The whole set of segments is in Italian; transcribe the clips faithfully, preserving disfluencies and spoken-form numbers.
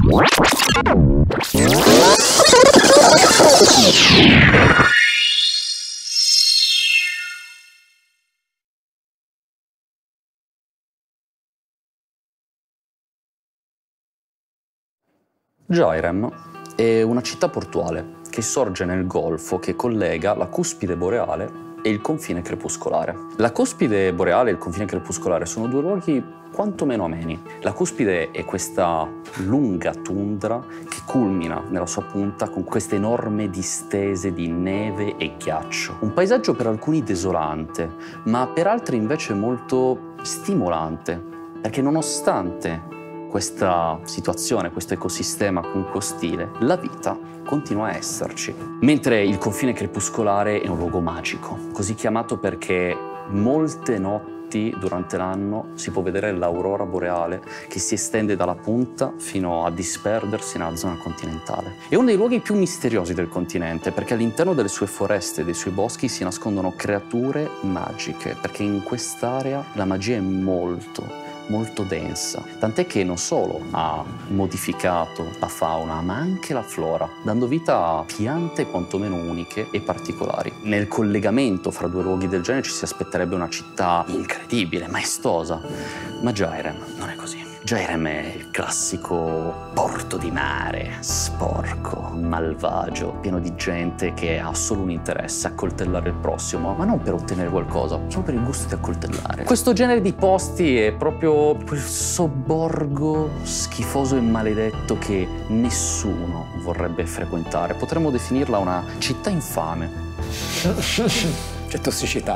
Jairem è una città portuale che sorge nel golfo che collega la cuspide boreale e il confine crepuscolare. La cuspide boreale e il confine crepuscolare sono due luoghi quantomeno ameni. La cuspide è questa lunga tundra che culmina nella sua punta con queste enormi distese di neve e ghiaccio. Un paesaggio per alcuni desolante, ma per altri invece molto stimolante, perché nonostante questa situazione, questo ecosistema comunque ostile, la vita continua a esserci. Mentre il confine crepuscolare è un luogo magico, così chiamato perché molte notti durante l'anno si può vedere l'aurora boreale che si estende dalla punta fino a disperdersi nella zona continentale. È uno dei luoghi più misteriosi del continente perché all'interno delle sue foreste e dei suoi boschi si nascondono creature magiche, perché in quest'area la magia è molto molto densa, tant'è che non solo ha modificato la fauna, ma anche la flora, dando vita a piante quantomeno uniche e particolari. Nel collegamento fra due luoghi del genere ci si aspetterebbe una città incredibile, maestosa, ma Jairem non è così. Jairem è il classico porto di mare, sporco, malvagio, pieno di gente che ha solo un interesse, accoltellare il prossimo, ma non per ottenere qualcosa, solo per il gusto di accoltellare. Questo genere di posti è proprio quel sobborgo schifoso e maledetto che nessuno vorrebbe frequentare. Potremmo definirla una città infame. C'è tossicità.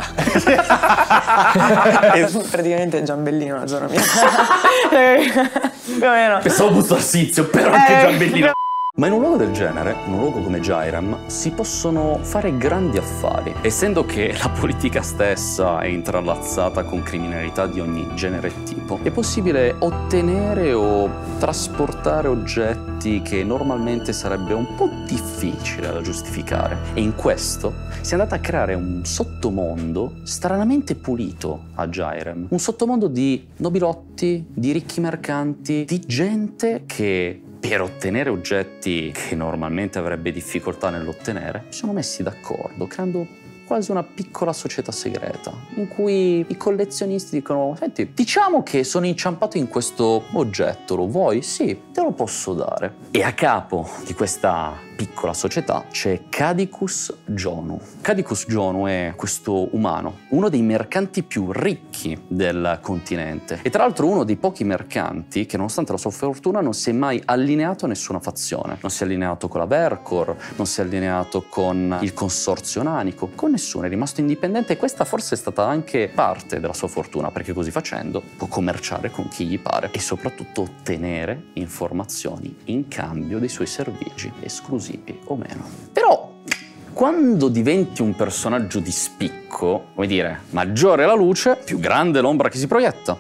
Praticamente Giambellino la zona mia. Più o meno. Pensavo Busto Arsizio, però anche eh, Giambellino. Ma in un luogo del genere, in un luogo come Jairem, si possono fare grandi affari. Essendo che la politica stessa è intrallazata con criminalità di ogni genere e tipo, è possibile ottenere o trasportare oggetti che normalmente sarebbe un po' difficile da giustificare. E in questo si è andata a creare un sottomondo stranamente pulito a Jairem. Un sottomondo di nobilotti, di ricchi mercanti, di gente che per ottenere oggetti che normalmente avrebbe difficoltà nell'ottenere, si sono messi d'accordo, creando quasi una piccola società segreta, in cui i collezionisti dicono: senti, diciamo che sono inciampato in questo oggetto, lo vuoi? Sì, te lo posso dare. E a capo di questa piccola società c'è Cadicus Jonu. Cadicus Jonu è questo umano, uno dei mercanti più ricchi del continente e tra l'altro uno dei pochi mercanti che nonostante la sua fortuna non si è mai allineato a nessuna fazione. Non si è allineato con la Vercor, non si è allineato con il Consorzio Nanico, con nessuno, è rimasto indipendente e questa forse è stata anche parte della sua fortuna perché così facendo può commerciare con chi gli pare e soprattutto ottenere informazioni in cambio dei suoi servigi esclusivi o meno. Però quando diventi un personaggio di spicco, come dire, maggiore la luce, più grande l'ombra che si proietta.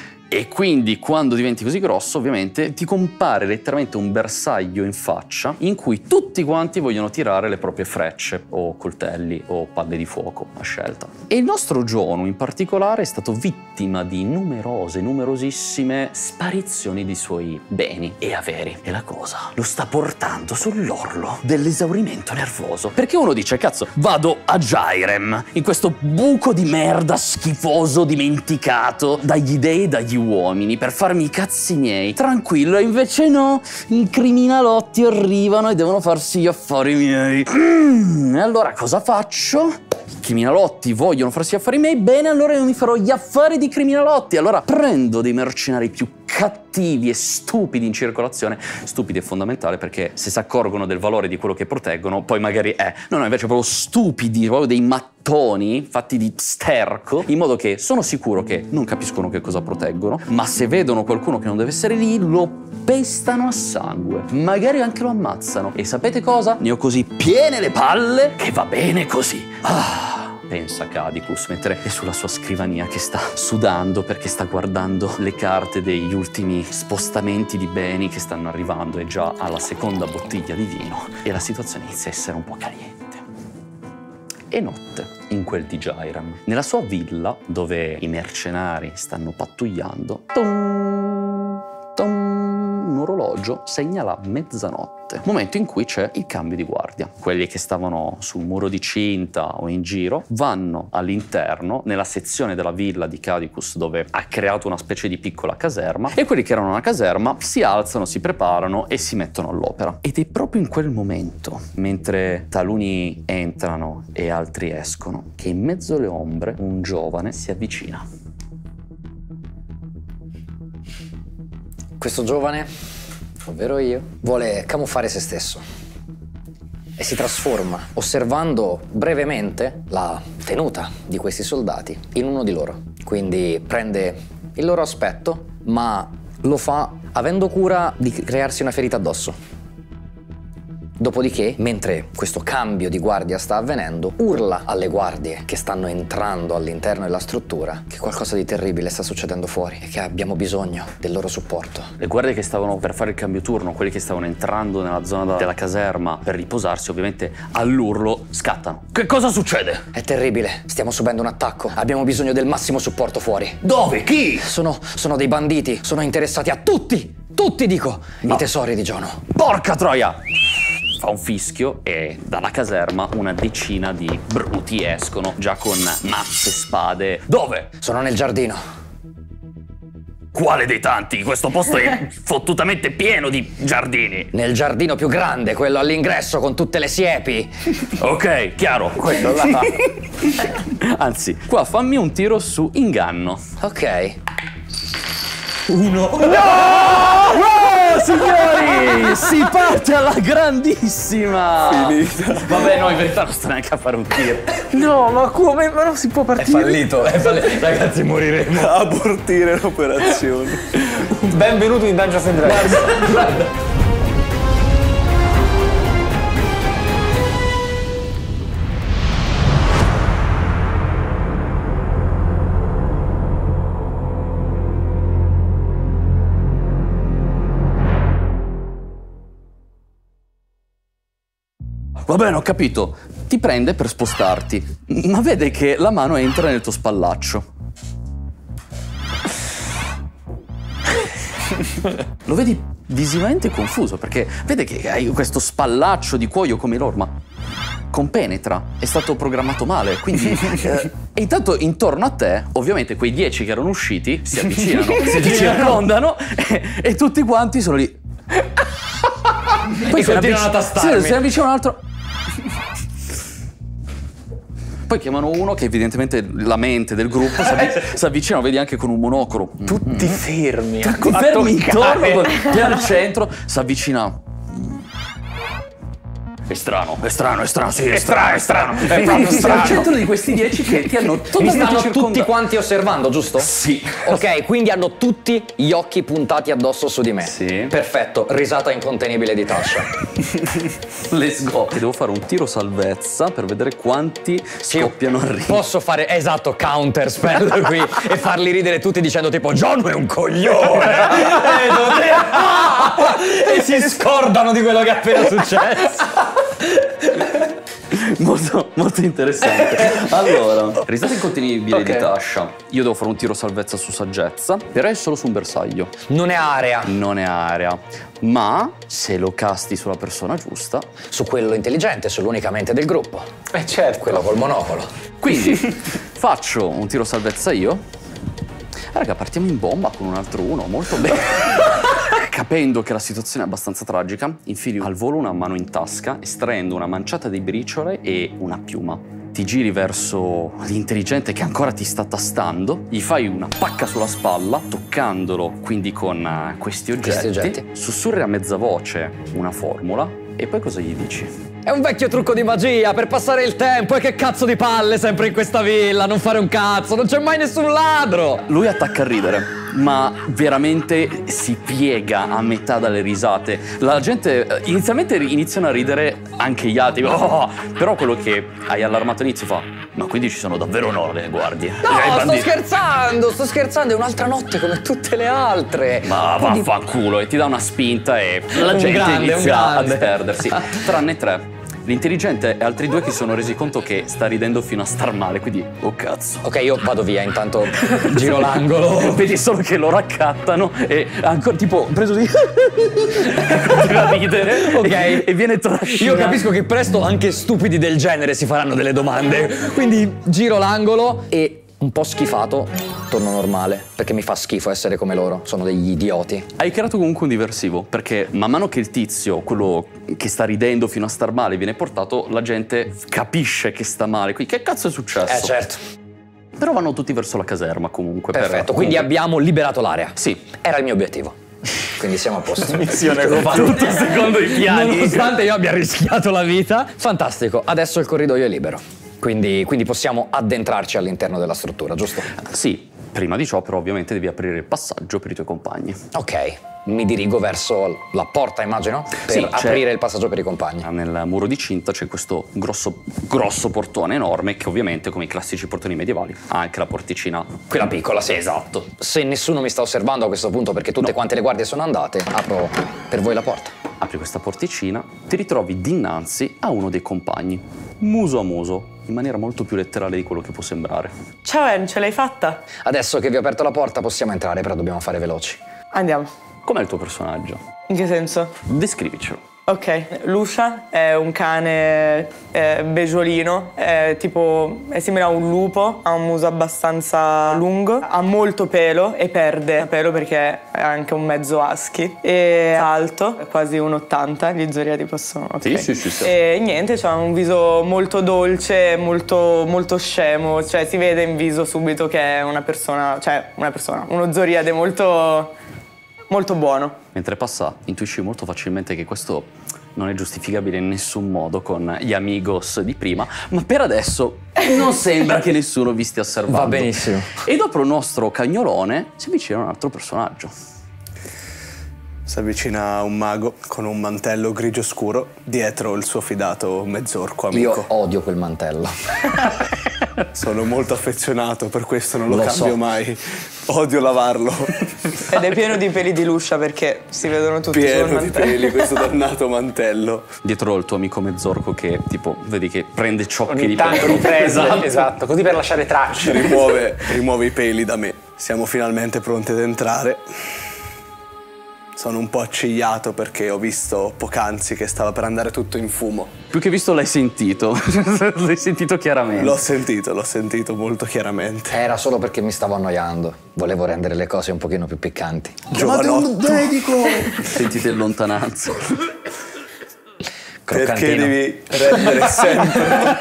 E quindi quando diventi così grosso, ovviamente, ti compare letteralmente un bersaglio in faccia in cui tutti quanti vogliono tirare le proprie frecce o coltelli o palle di fuoco a scelta. E il nostro Jonu in particolare è stato vittima di numerose, numerosissime sparizioni di suoi beni e averi. E la cosa lo sta portando sull'orlo dell'esaurimento nervoso. Perché uno dice, cazzo, vado a Jairem, in questo buco di merda schifoso, dimenticato dagli dei, dagli uomini, per farmi i cazzi miei, tranquillo, e invece no, i criminalotti arrivano e devono farsi gli affari miei. Mm, e allora cosa faccio? I criminalotti vogliono farsi gli affari miei, bene, allora io mi farò gli affari di criminalotti. Allora prendo dei mercenari più cattivi e stupidi in circolazione. Stupidi è fondamentale perché se si accorgono del valore di quello che proteggono, poi magari è... No, no, invece proprio stupidi, proprio dei mattoni fatti di sterco, in modo che sono sicuro che non capiscono che cosa proteggono, ma se vedono qualcuno che non deve essere lì, lo pestano a sangue. Magari anche lo ammazzano. E sapete cosa? Ne ho così piene le palle che va bene così. Ah... pensa Cadicus, mentre è sulla sua scrivania che sta sudando perché sta guardando le carte degli ultimi spostamenti di beni che stanno arrivando e già alla seconda bottiglia di vino e la situazione inizia a essere un po' caliente. E notte in quel di Jairem, nella sua villa dove i mercenari stanno pattugliando, tom, tom, un orologio segna la mezzanotte, momento in cui c'è il cambio di guardia. Quelli che stavano sul muro di cinta o in giro vanno all'interno, nella sezione della villa di Cadicus dove ha creato una specie di piccola caserma, e quelli che erano alla caserma si alzano, si preparano e si mettono all'opera. Ed è proprio in quel momento, mentre taluni entrano e altri escono, che in mezzo alle ombre un giovane si avvicina. Questo giovane, ovvero io, vuole camuffare se stesso e si trasforma, osservando brevemente la tenuta di questi soldati, in uno di loro. Quindi prende il loro aspetto, ma lo fa avendo cura di crearsi una ferita addosso. Dopodiché, mentre questo cambio di guardia sta avvenendo, urla alle guardie che stanno entrando all'interno della struttura che qualcosa di terribile sta succedendo fuori e che abbiamo bisogno del loro supporto. Le guardie che stavano per fare il cambio turno, quelli che stavano entrando nella zona della caserma per riposarsi, ovviamente all'urlo scattano. Che cosa succede? È terribile, stiamo subendo un attacco. Abbiamo bisogno del massimo supporto fuori. Dove? Chi? Sono, sono dei banditi, sono interessati a tutti, tutti dico, no. I tesori di Giono. Porca troia! Fa un fischio e dalla caserma una decina di bruti escono, già con mazze, spade. Dove? Sono nel giardino. Quale dei tanti? Questo posto è fottutamente pieno di giardini. Nel giardino più grande, quello all'ingresso con tutte le siepi. Ok, chiaro, quello là. Anzi, qua fammi un tiro su inganno. Ok. Uno. No! No, signori! Si parte alla grandissima! Finita. Vabbè, no, in verità non sto neanche a fare un tiro. No, ma come? Ma non si può partire. È fallito, è fallito. Ragazzi, moriremo. Abortire l'operazione. Benvenuto in Dungeons and Dragons. Guarda, guarda. Va bene, ho capito. Ti prende per spostarti, ma vede che la mano entra nel tuo spallaccio. Lo vedi visivamente confuso, perché vede che hai questo spallaccio di cuoio come l'orma. Compenetra, è stato programmato male, quindi... eh, e intanto intorno a te, ovviamente quei dieci che erano usciti si avvicinano, si circondano e, e tutti quanti sono lì. Poi e continuano a tastarmi. Sì, si avvicina un altro... Poi chiamano uno che evidentemente la mente del gruppo si avvicina, vedi anche con un monocolo. Tutti fermi. Tutti a fermi toccare. intorno, che al centro, si avvicina. È strano, è strano, è strano, sì, è strano, è strano. È proprio strano. Al centro di questi dieci che ti hanno Mi stanno totalmente tutti quanti osservando, giusto? Sì. Ok, quindi hanno tutti gli occhi puntati addosso su di me. Sì. Perfetto, risata incontenibile di Tasha. Let's go. E devo fare un tiro salvezza per vedere quanti scoppiano a ridere. Posso fare, esatto, counter spell qui e farli ridere tutti dicendo tipo John è un coglione. E si scordano di quello che è appena successo. Molto, molto interessante. Allora, risata incontenibile Okay. di Tasha. Io devo fare un tiro salvezza su saggezza, però è solo su un bersaglio. Non è area. Non è area. Ma se lo casti sulla persona giusta. Su quello intelligente, sull'unica mente del gruppo. Eh certo. Quello col monocolo. Quindi faccio un tiro salvezza io. Raga, partiamo in bomba con un altro uno, molto bene. Capendo che la situazione è abbastanza tragica, infili al volo una mano in tasca, estraendo una manciata di briciole e una piuma. Ti giri verso l'intelligente che ancora ti sta tastando, gli fai una pacca sulla spalla, toccandolo quindi con uh, questi oggetti, Questi oggetti. sussurri a mezza voce una formula e poi cosa gli dici? È un vecchio trucco di magia per passare il tempo e che cazzo di palle sempre in questa villa, non fare un cazzo, non c'è mai nessun ladro! Lui attacca a ridere, ma veramente si piega a metà dalle risate. La gente eh, inizialmente iniziano a ridere anche gli altri, oh! Però quello che hai allarmato all'inizio fa: ma quindi ci sono davvero no le guardie? No, sto scherzando, sto scherzando, è un'altra notte come tutte le altre. Ma Quindi... vaffanculo, e ti dà una spinta e la Un gente grande, inizia un a grande. perdersi. Tranne tre. l'intelligente e altri due che si sono resi conto che sta ridendo fino a star male, quindi oh cazzo. Ok, io vado via, intanto giro l'angolo. Vedi solo che lo raccattano e ancora tipo preso di e continua a ridere, Ok. e, e viene trascinato. Io capisco che presto anche stupidi del genere si faranno delle domande. Quindi giro l'angolo e, un po' schifato, torno normale. Perché mi fa schifo essere come loro. Sono degli idioti. Hai creato comunque un diversivo, perché man mano che il tizio, quello che sta ridendo fino a star male, viene portato, la gente capisce che sta male. Quindi che cazzo è successo? Eh certo. Però vanno tutti verso la caserma comunque. per- Perfetto, quindi comunque- abbiamo liberato l'area. Sì. Era il mio obiettivo. Quindi siamo a posto. Missione L'ho fatto. Tutto secondo i piani. Nonostante io abbia rischiato la vita. Fantastico, adesso il corridoio è libero. Quindi, quindi possiamo addentrarci all'interno della struttura, giusto? Sì, prima di ciò però ovviamente devi aprire il passaggio per i tuoi compagni. Ok, mi dirigo verso la porta, immagino, per Sì, c'è- aprire il passaggio per i compagni. Nel muro di cinta c'è questo grosso, grosso portone enorme che ovviamente, come i classici portoni medievali, ha anche la porticina. Quella piccola, sì. Esatto. Se nessuno mi sta osservando a questo punto perché tutte quante le guardie sono andate, apro per voi la porta. Apri questa porticina, ti ritrovi dinanzi a uno dei compagni, muso a muso, in maniera molto più letterale di quello che può sembrare. Ciao En, ce l'hai fatta? Adesso che vi ho aperto la porta possiamo entrare, però dobbiamo fare veloci. Andiamo. Com'è il tuo personaggio? In che senso? Descrivicelo. Ok, Lucia è un cane eh, beggiolino, è tipo, è simile a un lupo, ha un muso abbastanza lungo, ha molto pelo e perde pelo perché è anche un mezzo husky, e è alto, è quasi uno e ottanta, gli zodiaci possono... ok. Sì, sì, sì, sì. E niente, ha un viso molto dolce, molto, molto scemo, cioè si vede in viso subito che è una persona, cioè una persona, uno zodiade molto, molto buono. Mentre passa, intuisci molto facilmente che questo non è giustificabile in nessun modo con gli amigos di prima, ma per adesso non sembra che nessuno vi stia osservando. Va benissimo. E dopo il nostro cagnolone si avvicina un altro personaggio. Si avvicina un mago con un mantello grigio scuro, dietro il suo fidato mezzorco amico. Io odio quel mantello. Sono molto affezionato, per questo non lo, Lo cambio so. mai. Odio lavarlo. Ed è pieno di peli di Lucia perché si vedono tutti sul Pieno di mantello. peli questo dannato mantello. Dietro il tuo amico mezzorco che, tipo, vedi che prende ciocchi Ogni di tanto pelo. li prende, Esatto. esatto, così per lasciare tracce. Rimuove, rimuove i peli da me. Siamo finalmente pronti ad entrare. Sono un po' accigliato perché ho visto poc'anzi che stava per andare tutto in fumo. Più che visto l'hai sentito. L'hai sentito chiaramente. L'ho sentito, l'ho sentito molto chiaramente. Era solo perché mi stavo annoiando. Volevo rendere le cose un pochino più piccanti. Giovanotto, Sentite in lontananza. perché Croccantino. devi rendere sempre...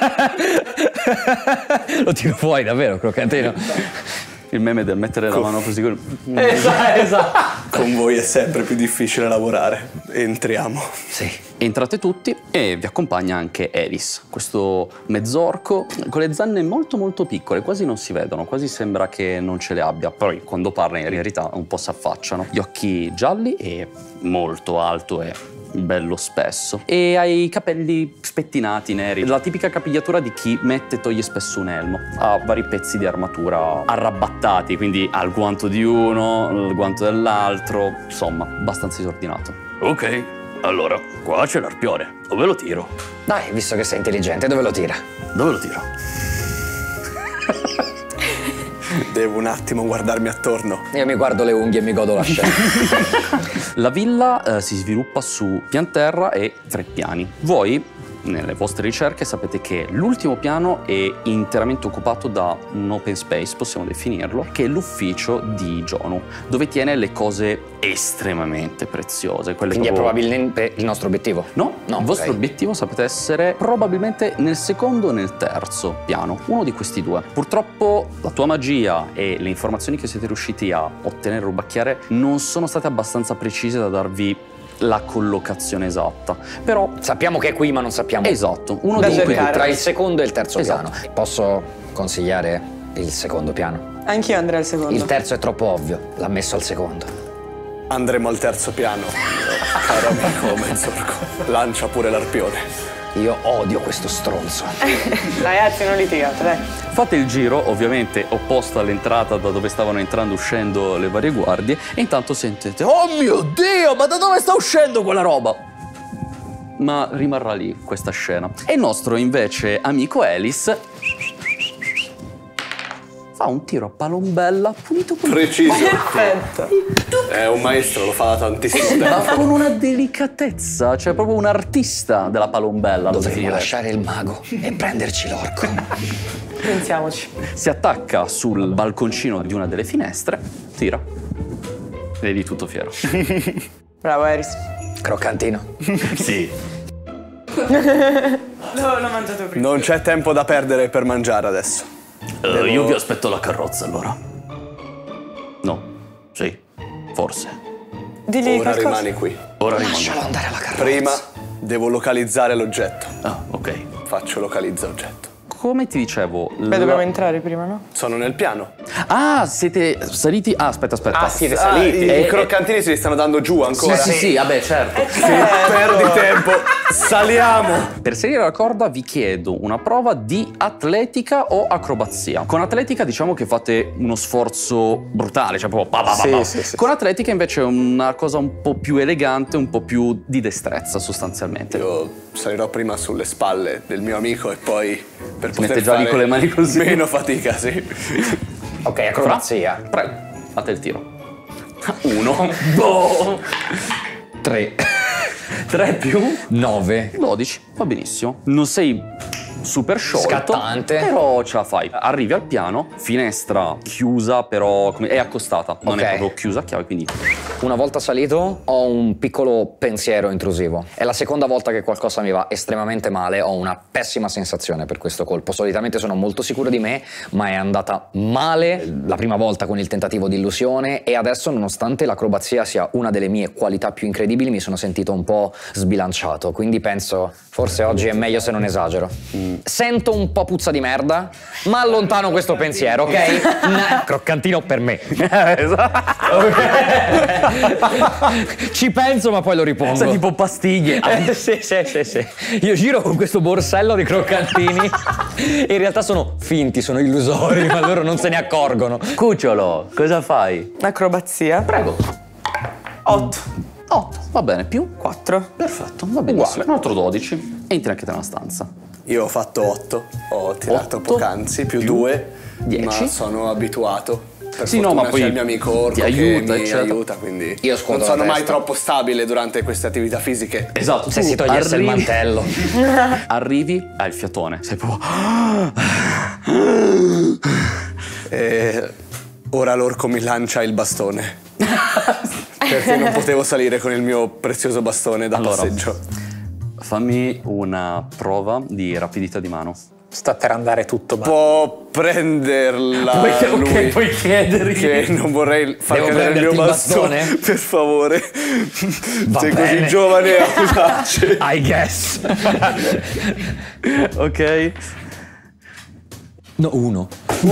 Lo tiro fuori davvero, croccantino. Il meme del mettere la mano così con... Esatto, esatto. Con voi è sempre più difficile lavorare. Entriamo. Sì. Entrate tutti e vi accompagna anche Eris, questo mezzorco con le zanne molto molto piccole, quasi non si vedono, quasi sembra che non ce le abbia, poi quando parla in realtà un po' si affacciano. Gli occhi gialli e molto alto e bello spesso, e ha i capelli spettinati neri, la tipica capigliatura di chi mette e toglie spesso un elmo. Ha vari pezzi di armatura arrabattati, quindi ha il guanto di uno, il guanto dell'altro, insomma abbastanza disordinato. Ok, allora qua c'è l'arpione, dove lo tiro? Dai, visto che sei intelligente, dove lo tira? Dove lo tiro? Devo un attimo guardarmi attorno. Io mi guardo le unghie e mi godo la scena. La villa eh, si sviluppa su pian terra e tre piani. Voi, nelle vostre ricerche, sapete che l'ultimo piano è interamente occupato da un open space, possiamo definirlo, che è l'ufficio di Jonu, dove tiene le cose estremamente preziose. Quelle Quindi è proprio- probabilmente il nostro obiettivo. No, No, il vostro ok. obiettivo sapete essere probabilmente nel secondo o nel terzo piano, uno di questi due. Purtroppo la tua magia e le informazioni che siete riusciti a ottenere e rubacchiare non sono state abbastanza precise da darvi la collocazione esatta. Però, Sappiamo che è qui, ma non sappiamo. esatto, uno Da di quei cercare. Tra il secondo e il terzo Esatto. piano. Posso consigliare il secondo piano? Anch'io andrei al secondo. Il terzo è troppo ovvio, l'ha messo al secondo. Andremo al terzo piano. Caro amico mezzorco, lancia pure l'arpione. Io odio questo stronzo. Ragazzi, non litigate, dai. Fate il giro, ovviamente opposto all'entrata da dove stavano entrando e uscendo le varie guardie, e intanto sentite: oh mio Dio, ma da dove sta uscendo quella roba? ma rimarrà lì questa scena. E il nostro invece amico Elis fa un tiro a palombella pulito pulito. Preciso. Perfetto. È un maestro, lo fa da tantissimo Ma tempo. con una delicatezza, cioè proprio un artista della palombella. lo Dovremmo definirei. lasciare il mago e prenderci l'orco. Pensiamoci. Si attacca sul balconcino di una delle finestre, tira. Vedi tutto fiero. Bravo Eris. Croccantino. Sì. No, l'ho mangiato prima. Non c'è tempo da perdere per mangiare adesso. Uh, io vi aspetto la carrozza allora. No. Sì. Forse. Digli Ora qualcosa. rimani qui. Ora Lascialo rimango. andare alla carrozza. Prima devo localizzare l'oggetto. Ah, ok. Faccio localizza oggetto. Come ti dicevo... Beh, la- dobbiamo entrare prima, no? Sono nel piano. Ah, siete saliti... Ah, aspetta, aspetta. Ah, siete Ah, saliti. i, Eh, i croccantini si li stanno dando giù ancora. Sì, sì, sì, vabbè, certo. Perdi tempo. Saliamo. Per salire la corda vi chiedo una prova di atletica o acrobazia. Con atletica diciamo che fate uno sforzo brutale, cioè proprio pa, pa, pa, Sì, pa. sì, sì, Con atletica invece è una cosa un po' più elegante, un po' più di destrezza sostanzialmente. Io salirò prima sulle spalle del mio amico e poi per Si poter mette già lì fare con le mani così. meno fatica, sì. Ok, acrobazia. Prego, fate il tiro. Uno. Boh. Tre. Tre più Nove. dodici. Va benissimo. Non sei super sciolto. Scattante. Però ce la fai. Arrivi al piano, finestra chiusa, però come- è accostata. Non Ok. è proprio chiusa a chiave, quindi... Una volta salito ho un piccolo pensiero intrusivo. È la seconda volta che qualcosa mi va estremamente male, ho una pessima sensazione per questo colpo. Solitamente sono molto sicuro di me, ma è andata male la prima volta con il tentativo di illusione e adesso, nonostante l'acrobazia sia una delle mie qualità più incredibili, mi sono sentito un po' sbilanciato. Quindi penso, forse oggi è meglio se non esagero. Sento un po' puzza di merda, ma allontano questo pensiero, ok? Na- croccantino per me. Ci penso ma poi lo ripongo. Sei tipo pastiglie. Eh, sì, sì, sì, sì. Io giro con questo borsello di croccantini e in realtà sono finti, sono illusori, ma loro non se ne accorgono. Cucciolo, cosa fai? Acrobazia. Prego. otto. otto, va bene, più? quattro. Perfetto, va benissimo. Un altro dodici. Entri anche te nella stanza. Io ho fatto otto, ho tirato Otto poc'anzi, più più due, dieci. ma sono abituato. Per Sì, no, fortuna ma poi c'è il mio amico Orco ti che aiuta, mi eccetera. aiuta, quindi Io scuoto non la sono mai testa. troppo stabile durante queste attività fisiche. Esatto, Se tu si togliesse il arrivi- mantello. Arrivi, hai il fiatone, sei proprio... E ora l'orco mi lancia il bastone. Perché non potevo salire con il mio prezioso bastone da Allora. passeggio. Fammi una prova di rapidità di mano. Sta per andare tutto male. Può prenderla Puoi- ok, lui, puoi chiedergli. che non vorrei far Devo cadere il mio prenderti il bastone, bastone? per favore. Va Sei bene. così giovane a usarci. I guess. Ok. No, uno.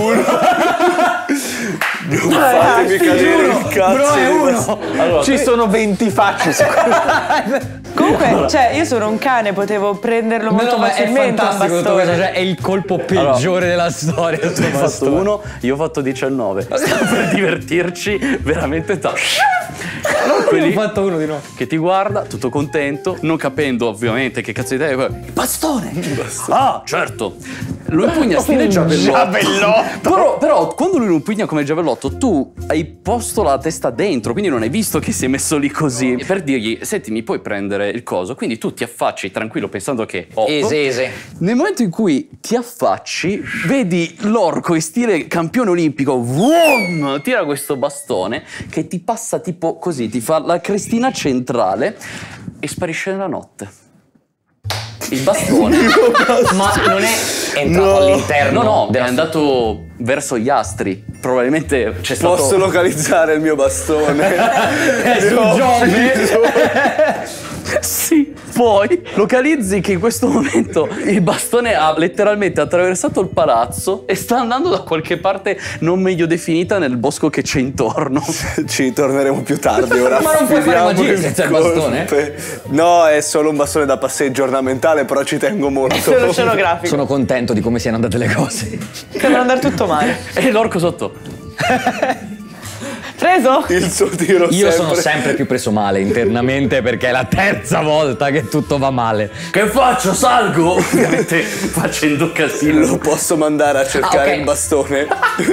Non fatemi cadere il cazzo di bastone. Allora, Ci sono venti facce su Comunque, cioè, io sono un cane, potevo prenderlo No, molto no, ma è facilmente un fantastico tutto questo, bastone. cioè è il colpo peggiore della storia. tu hai fatto uno, io ho fatto diciannove. Stiamo per divertirci veramente tanto. Allora, Io quelli ho fatto uno di no. che ti guarda, tutto contento, non capendo ovviamente che cazzo di te è. Il bastone! Ah, certo! Lo impugna stile giavellotto. giavellotto. Però, però quando lui lo impugna come giavellotto, tu hai posto la testa dentro, quindi non hai visto che si è messo lì così. Per dirgli, senti, mi puoi prendere il coso? Quindi tu ti affacci tranquillo pensando che... otto. Easy, easy. Nel momento in cui ti affacci, vedi l'orco in stile campione olimpico, vroom, tira questo bastone che ti passa tipo così, ti fa la crestina centrale e sparisce nella notte. Il bastone. Ma non è entrato No. all'interno. No, no, è della- andato verso gli astri. Probabilmente c'è stato... Posso localizzare il mio bastone? È su No. Giove. Sì, poi localizzi che in questo momento il bastone ha letteralmente attraversato il palazzo e sta andando da qualche parte non meglio definita nel bosco che c'è intorno. Ci torneremo più tardi ora. Ma non puoi fare Finiamo magia il senza il colpo. bastone? No, è solo un bastone da passeggio ornamentale, però ci tengo molto. Sono scenografico. Sono contento di come siano andate le cose. Sembra andare tutto male. E l'orco sotto. Preso? Il suo tiro Io sempre. sono sempre più preso male internamente perché è la terza volta che tutto va male. Che faccio? Salgo? Ovviamente facendo casino. Lo posso mandare a cercare Ah, ok. il bastone?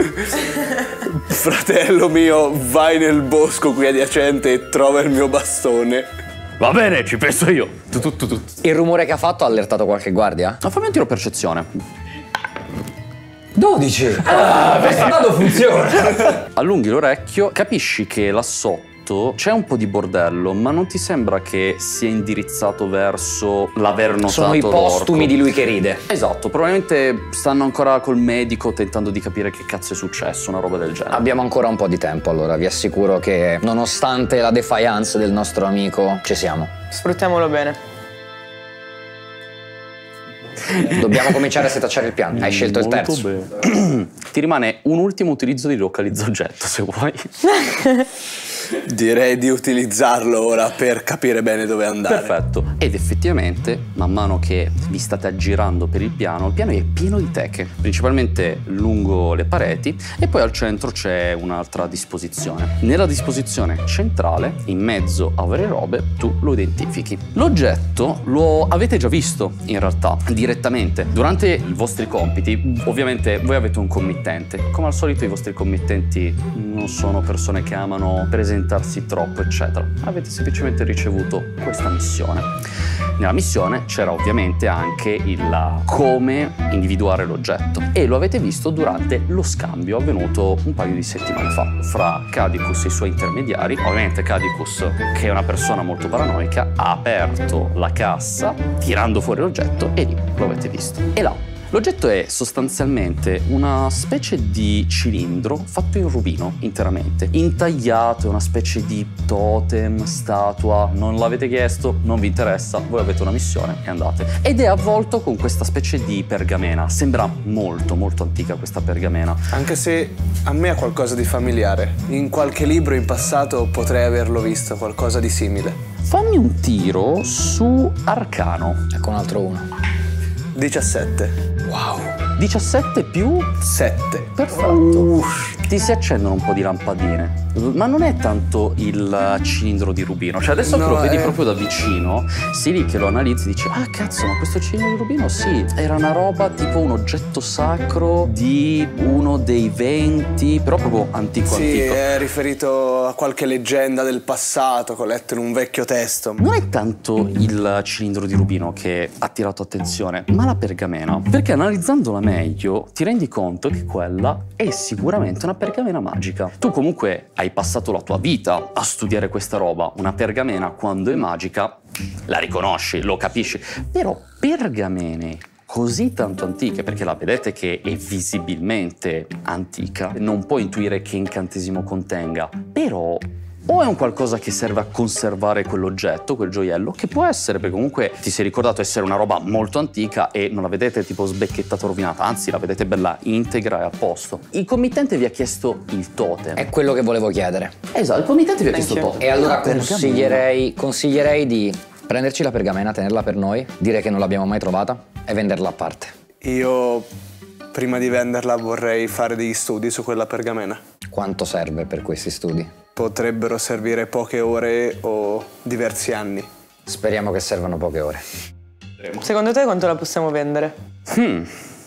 Fratello mio, vai nel bosco qui adiacente e trova il mio bastone. Va bene, ci penso io. Tu, tu, tu, tu. Il rumore che ha fatto ha allertato qualche guardia? Ma fammi un tiro percezione. dodici! Ah, questo dado funziona! Allunghi l'orecchio, capisci che là sotto c'è un po' di bordello, ma non ti sembra che sia indirizzato verso l'aver notato Sono i postumi l'orco. di lui che ride. Esatto, probabilmente stanno ancora col medico tentando di capire che cazzo è successo, una roba del genere. Abbiamo ancora un po' di tempo, allora vi assicuro che nonostante la defiance del nostro amico ci siamo. Sfruttiamolo bene. Dobbiamo cominciare a setacciare il piano. Hai scelto il Molto terzo. bene. Ti rimane un ultimo utilizzo di localizza oggetto, se vuoi. Direi di utilizzarlo ora per capire bene dove andare. Perfetto. Ed effettivamente, man mano che vi state aggirando per il piano, il piano è pieno di teche, principalmente lungo le pareti, e poi al centro c'è un'altra disposizione. Nella disposizione centrale, in mezzo a varie robe, tu lo identifichi. L'oggetto lo avete già visto, in realtà, direttamente. Durante i vostri compiti, ovviamente voi avete un committente. Come al solito i vostri committenti non sono persone che amano presentarsi troppo, eccetera. Avete semplicemente ricevuto questa missione. Nella missione c'era ovviamente anche il come individuare l'oggetto e lo avete visto durante lo scambio avvenuto un paio di settimane fa fra Cadicus e i suoi intermediari. Ovviamente Cadicus, che è una persona molto paranoica, ha aperto la cassa tirando fuori l'oggetto e lì lo avete visto. E là l'oggetto è sostanzialmente una specie di cilindro fatto in rubino interamente, intagliato, è una specie di totem, statua, non l'avete chiesto, non vi interessa, voi avete una missione e andate. Ed è avvolto con questa specie di pergamena, sembra molto molto antica questa pergamena. Anche se a me ha qualcosa di familiare. In qualche libro in passato potrei averlo visto, qualcosa di simile. Fammi un tiro su Arcano. Ecco un altro uno. diciassette. diciassette più sette. Perfetto. Ti si accendono un po' di lampadine, ma non è tanto il cilindro di rubino. Cioè adesso No, che lo vedi è- proprio da vicino, sei lì che lo analizzi e dici: ah cazzo, ma questo cilindro di rubino sì, era una roba tipo un oggetto sacro di uno dei venti, però proprio antico Sì, antico. è riferito a qualche leggenda del passato che ho letto in un vecchio testo. Non è tanto il cilindro di rubino che ha attirato attenzione, ma la pergamena. Perché analizzandola meglio ti rendi conto che quella è sicuramente una pergamena magica. Tu comunque hai passato la tua vita a studiare questa roba. Una pergamena, quando è magica, la riconosci, lo capisci. Però pergamene così tanto antiche, perché la vedete che è visibilmente antica, non puoi intuire che incantesimo contenga, però o è un qualcosa che serve a conservare quell'oggetto, quel gioiello, che può essere, perché comunque ti sei ricordato essere una roba molto antica e non la vedete tipo sbecchettata o rovinata, anzi la vedete bella integra e a posto. Il committente vi ha chiesto il totem. È quello che volevo chiedere. Esatto, il committente vi ha chiesto il Anch'io. totem. E allora La pergamena. consiglierei, consiglierei di prenderci la pergamena, tenerla per noi, dire che non l'abbiamo mai trovata e venderla a parte. Io, prima di venderla, vorrei fare degli studi su quella pergamena. Quanto serve per questi studi? Potrebbero servire poche ore o diversi anni. Speriamo che servano poche ore. Secondo te quanto la possiamo vendere? Hmm.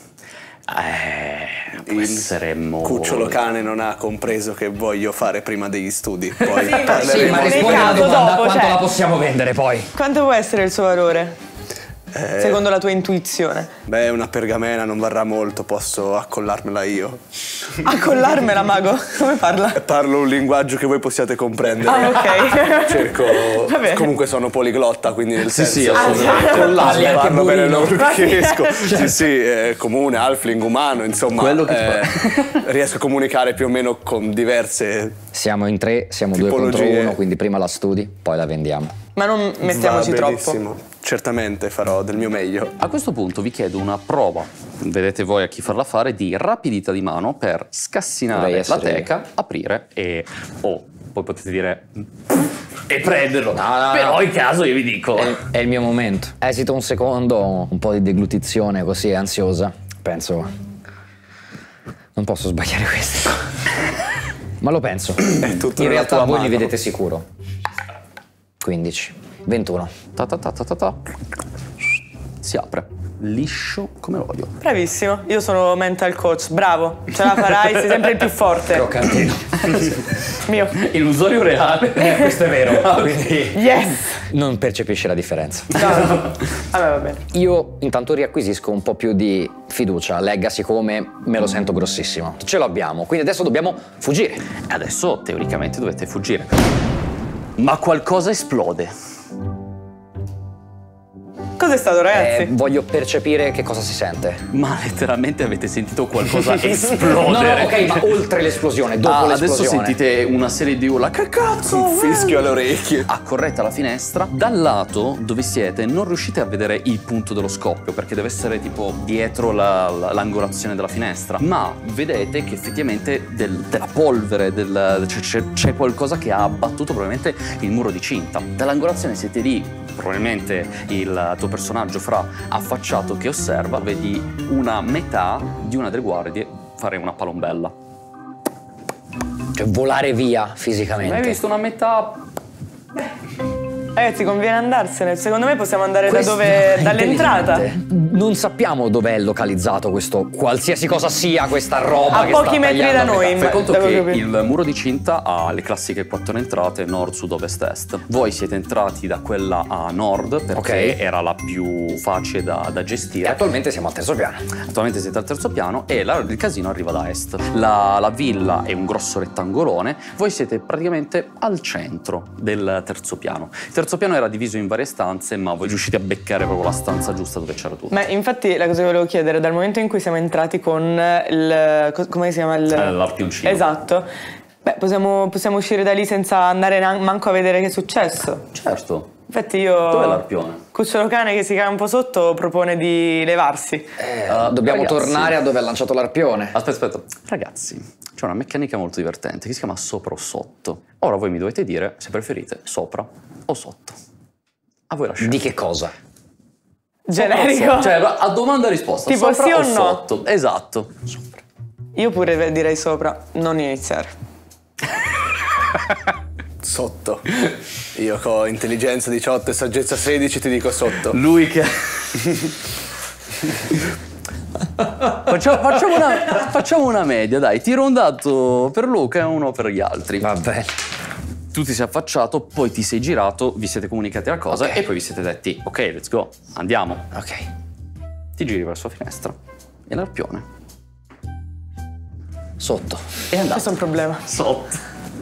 Eh, può essere molto. Cucciolo cane non ha compreso che voglio fare prima degli studi. Poi Sì, ma- parleremo. Sì, ma Nel rispondi alla caso domanda, dopo, quanto cioè- la possiamo vendere poi? Quanto può essere il suo valore? Secondo la tua intuizione? Beh, una pergamena non varrà molto, posso accollarmela io. Accollarmela, mago? Come parla? Parlo un linguaggio che voi possiate comprendere. Ah, ok. Cerco. Vabbè. Comunque sono poliglotta, quindi nel Sì, senso. sì, assolutamente. Collarli anche Parlo bene burino. l'orchesco. Sì, sì, è comune, halfling, umano, insomma. Quello che eh, riesco a comunicare più o meno con diverse. Siamo in tre, siamo due contro Tipologie. uno, quindi prima la studi, poi la vendiamo. Ma non mettiamoci Va troppo. benissimo. Certamente farò del mio meglio. A questo punto vi chiedo una prova, vedete voi a chi farla fare, di rapidità di mano per Dovrei scassinare la essere teca, aprire e... oh, poi potete dire... e prenderlo. No, no, Però no. in caso io vi dico... È, è il mio momento. Esito un secondo, un po' di deglutizione così ansiosa. Penso, non posso sbagliare questo. Ma lo penso. È tutto In nella realtà tua voi li mano. vedete sicuro. quindici. ventuno. Ta ta ta ta ta ta. Si apre. Liscio come l'olio. Bravissimo, io sono mental coach, bravo, ce la farai, sei sempre il più forte. Croccantino. Mio. Illusorio reale. Eh, questo è vero. Quindi Yes! non percepisce la differenza. No, no. Vabbè, va bene. Io intanto riacquisisco un po' più di fiducia. Legacy come me lo sento grossissimo. Ce l'abbiamo, quindi adesso dobbiamo fuggire. Adesso teoricamente dovete fuggire. Ma qualcosa esplode. Cos'è stato, ragazzi? Eh, voglio percepire che cosa si sente. Ma letteralmente avete sentito qualcosa No, esplodere. no, ok, ma oltre l'esplosione, dopo Ah, l'esplosione. adesso sentite una serie di urla. Che cazzo? Un fischio alle orecchie. Accorrete alla finestra. Dal lato dove siete non riuscite a vedere il punto dello scoppio, perché deve essere tipo dietro la- la- l'angolazione della finestra. Ma vedete che effettivamente del- della polvere, del- c'è- c'è c'è qualcosa che ha abbattuto probabilmente il muro di cinta. Dall'angolazione siete lì, probabilmente il tuo personaggio Fra affacciato che osserva, vedi una metà di una delle guardie fare una palombella. Cioè volare via Hai fisicamente. visto una metà? Ragazzi, conviene andarsene. Secondo me possiamo andare Questo da dove. è dall'entrata. intelligente. Non sappiamo dov'è localizzato questo, qualsiasi cosa sia questa roba. A che pochi sta metri tagliando da a metà. noi. Fai Ma- conto da che quello che- il muro di cinta ha le classiche quattro entrate, nord, sud, ovest, est. Voi siete entrati da quella a nord perché Ok. era la più facile da, da E gestire. attualmente siamo al terzo piano. Attualmente siete al terzo piano e la- il casino arriva da est. La, la villa è un grosso rettangolone, voi siete praticamente al centro del terzo piano. Il terzo piano era diviso in varie stanze, ma voi riuscite a beccare proprio la stanza giusta dove c'era tutto. Ma infatti la cosa che volevo chiedere, dal momento in cui siamo entrati con il. co- come si chiama il. Eh, l'arpioncino. Esatto. Beh, possiamo, possiamo uscire da lì senza andare nan- manco a vedere che è successo. Certo. Infatti io. Dov'è l'arpione? Cucciolo cane che si cade un po' sotto propone di levarsi. Eh, Uh, dobbiamo ragazzi. tornare a dove ha lanciato l'arpione. Aspetta, aspetta. Ragazzi, c'è una meccanica molto divertente che si chiama sopra o sotto. Ora voi mi dovete dire se preferite sopra o sotto. A voi la scelta. Di che cosa? Generico. Cioè, a domanda e risposta. Tipo sopra sì o no? sotto? Esatto. Io pure direi sopra, non iniziare. Sotto. Io con intelligenza diciotto e saggezza sedici ti dico sotto. Lui che... facciamo, facciamo, una, facciamo una media, dai. Tiro un dato per Luca e uno per gli altri. Vabbè. Tu ti sei affacciato, poi ti sei girato, vi siete comunicati la cosa Ok. e poi vi siete detti, ok, let's go, andiamo. Ok. Ti giri verso la finestra e l'arpione Sotto. è andato Questo è un problema. sotto.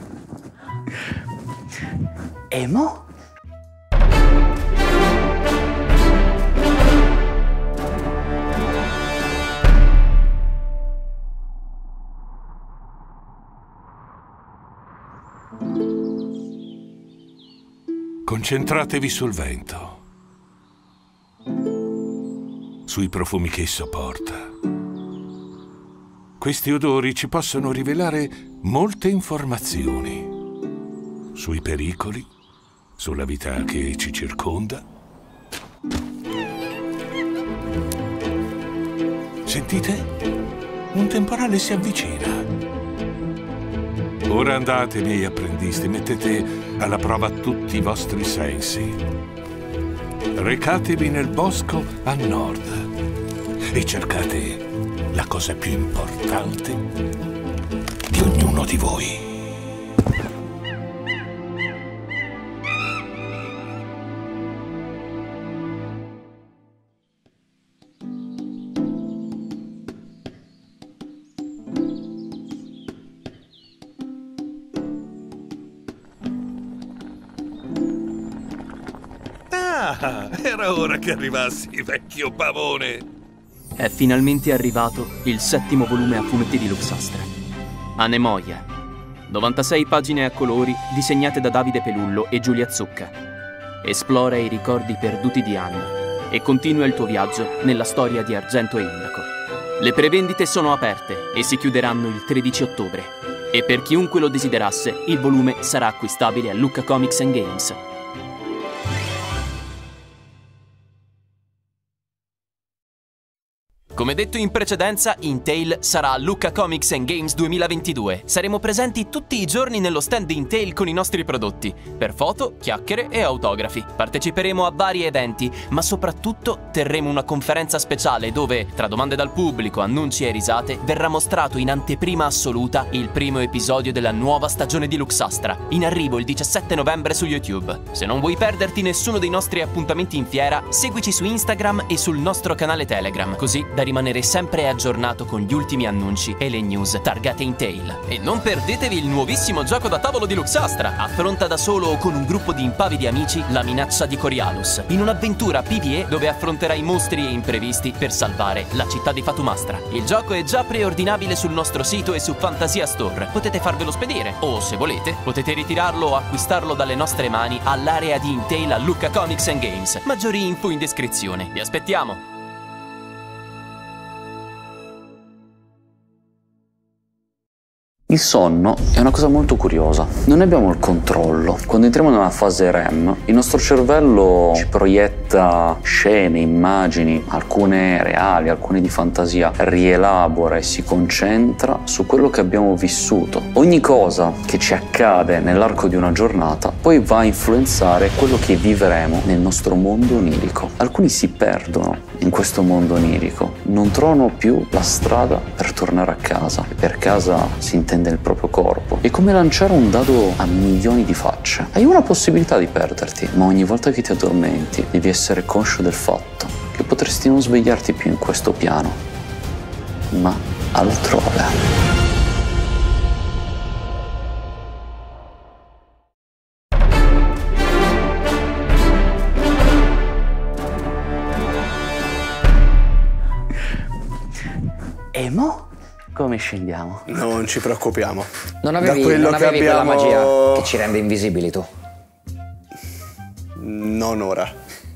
E mo? Concentratevi sul vento, sui profumi che esso porta. Questi odori ci possono rivelare molte informazioni sui pericoli, sulla vita che ci circonda. Sentite? Un temporale si avvicina. Ora andate, miei apprendisti, mettete alla prova tutti i vostri sensi. Recatevi nel bosco a nord e cercate la cosa più importante di ognuno di voi. Ah, era ora che arrivassi, vecchio pavone. È finalmente arrivato il settimo volume a fumetti di Luxastra. Anemoia. novantasei pagine a colori disegnate da Davide Pelullo e Giulia Zucca. Esplora i ricordi perduti di Anna e continua il tuo viaggio nella storia di Argento e Indaco. Le prevendite sono aperte e si chiuderanno il tredici ottobre. E per chiunque lo desiderasse, il volume sarà acquistabile a Lucca Comics and Games. Come detto in precedenza, Intel sarà a Lucca Comics and Games duemilaventidue. Saremo presenti tutti i giorni nello stand di Intel con i nostri prodotti, per foto, chiacchiere e autografi. Parteciperemo a vari eventi, ma soprattutto terremo una conferenza speciale dove, tra domande dal pubblico, annunci e risate, verrà mostrato in anteprima assoluta il primo episodio della nuova stagione di Luxastra, in arrivo il diciassette novembre su YouTube. Se non vuoi perderti nessuno dei nostri appuntamenti in fiera, seguici su Instagram e sul nostro canale Telegram, così da rimanere sempre aggiornato con gli ultimi annunci e le news targate Intel. E non perdetevi il nuovissimo gioco da tavolo di Luxastra. Affronta da solo o con un gruppo di impavidi amici la minaccia di Corialus, in un'avventura P V E dove affronterai mostri e imprevisti per salvare la città di Fatumastra. Il gioco è già preordinabile sul nostro sito e su Fantasia Store. Potete farvelo spedire o, se volete, potete ritirarlo o acquistarlo dalle nostre mani all'area di Intel a Lucca Comics and Games. Maggiori info in descrizione. Vi aspettiamo! Il sonno è una cosa molto curiosa. Non ne abbiamo il controllo. Quando entriamo nella fase R E M, il nostro cervello ci proietta scene, immagini, alcune reali, alcune di fantasia, rielabora e si concentra su quello che abbiamo vissuto. Ogni cosa che ci accade nell'arco di una giornata poi va a influenzare quello che vivremo nel nostro mondo onirico. Alcuni si perdono in questo mondo onirico, non trovano più la strada per tornare a casa. E per casa si intende il proprio corpo. È come lanciare un dado a milioni di facce. Hai una possibilità di perderti, ma ogni volta che ti addormenti devi essere conscio del fatto che potresti non svegliarti più in questo piano, ma altrove. E mo? Come scendiamo? Non ci preoccupiamo. Non avevi, da quello non che avevi abbiamo... quella magia che ci rende invisibili tu? Non ora.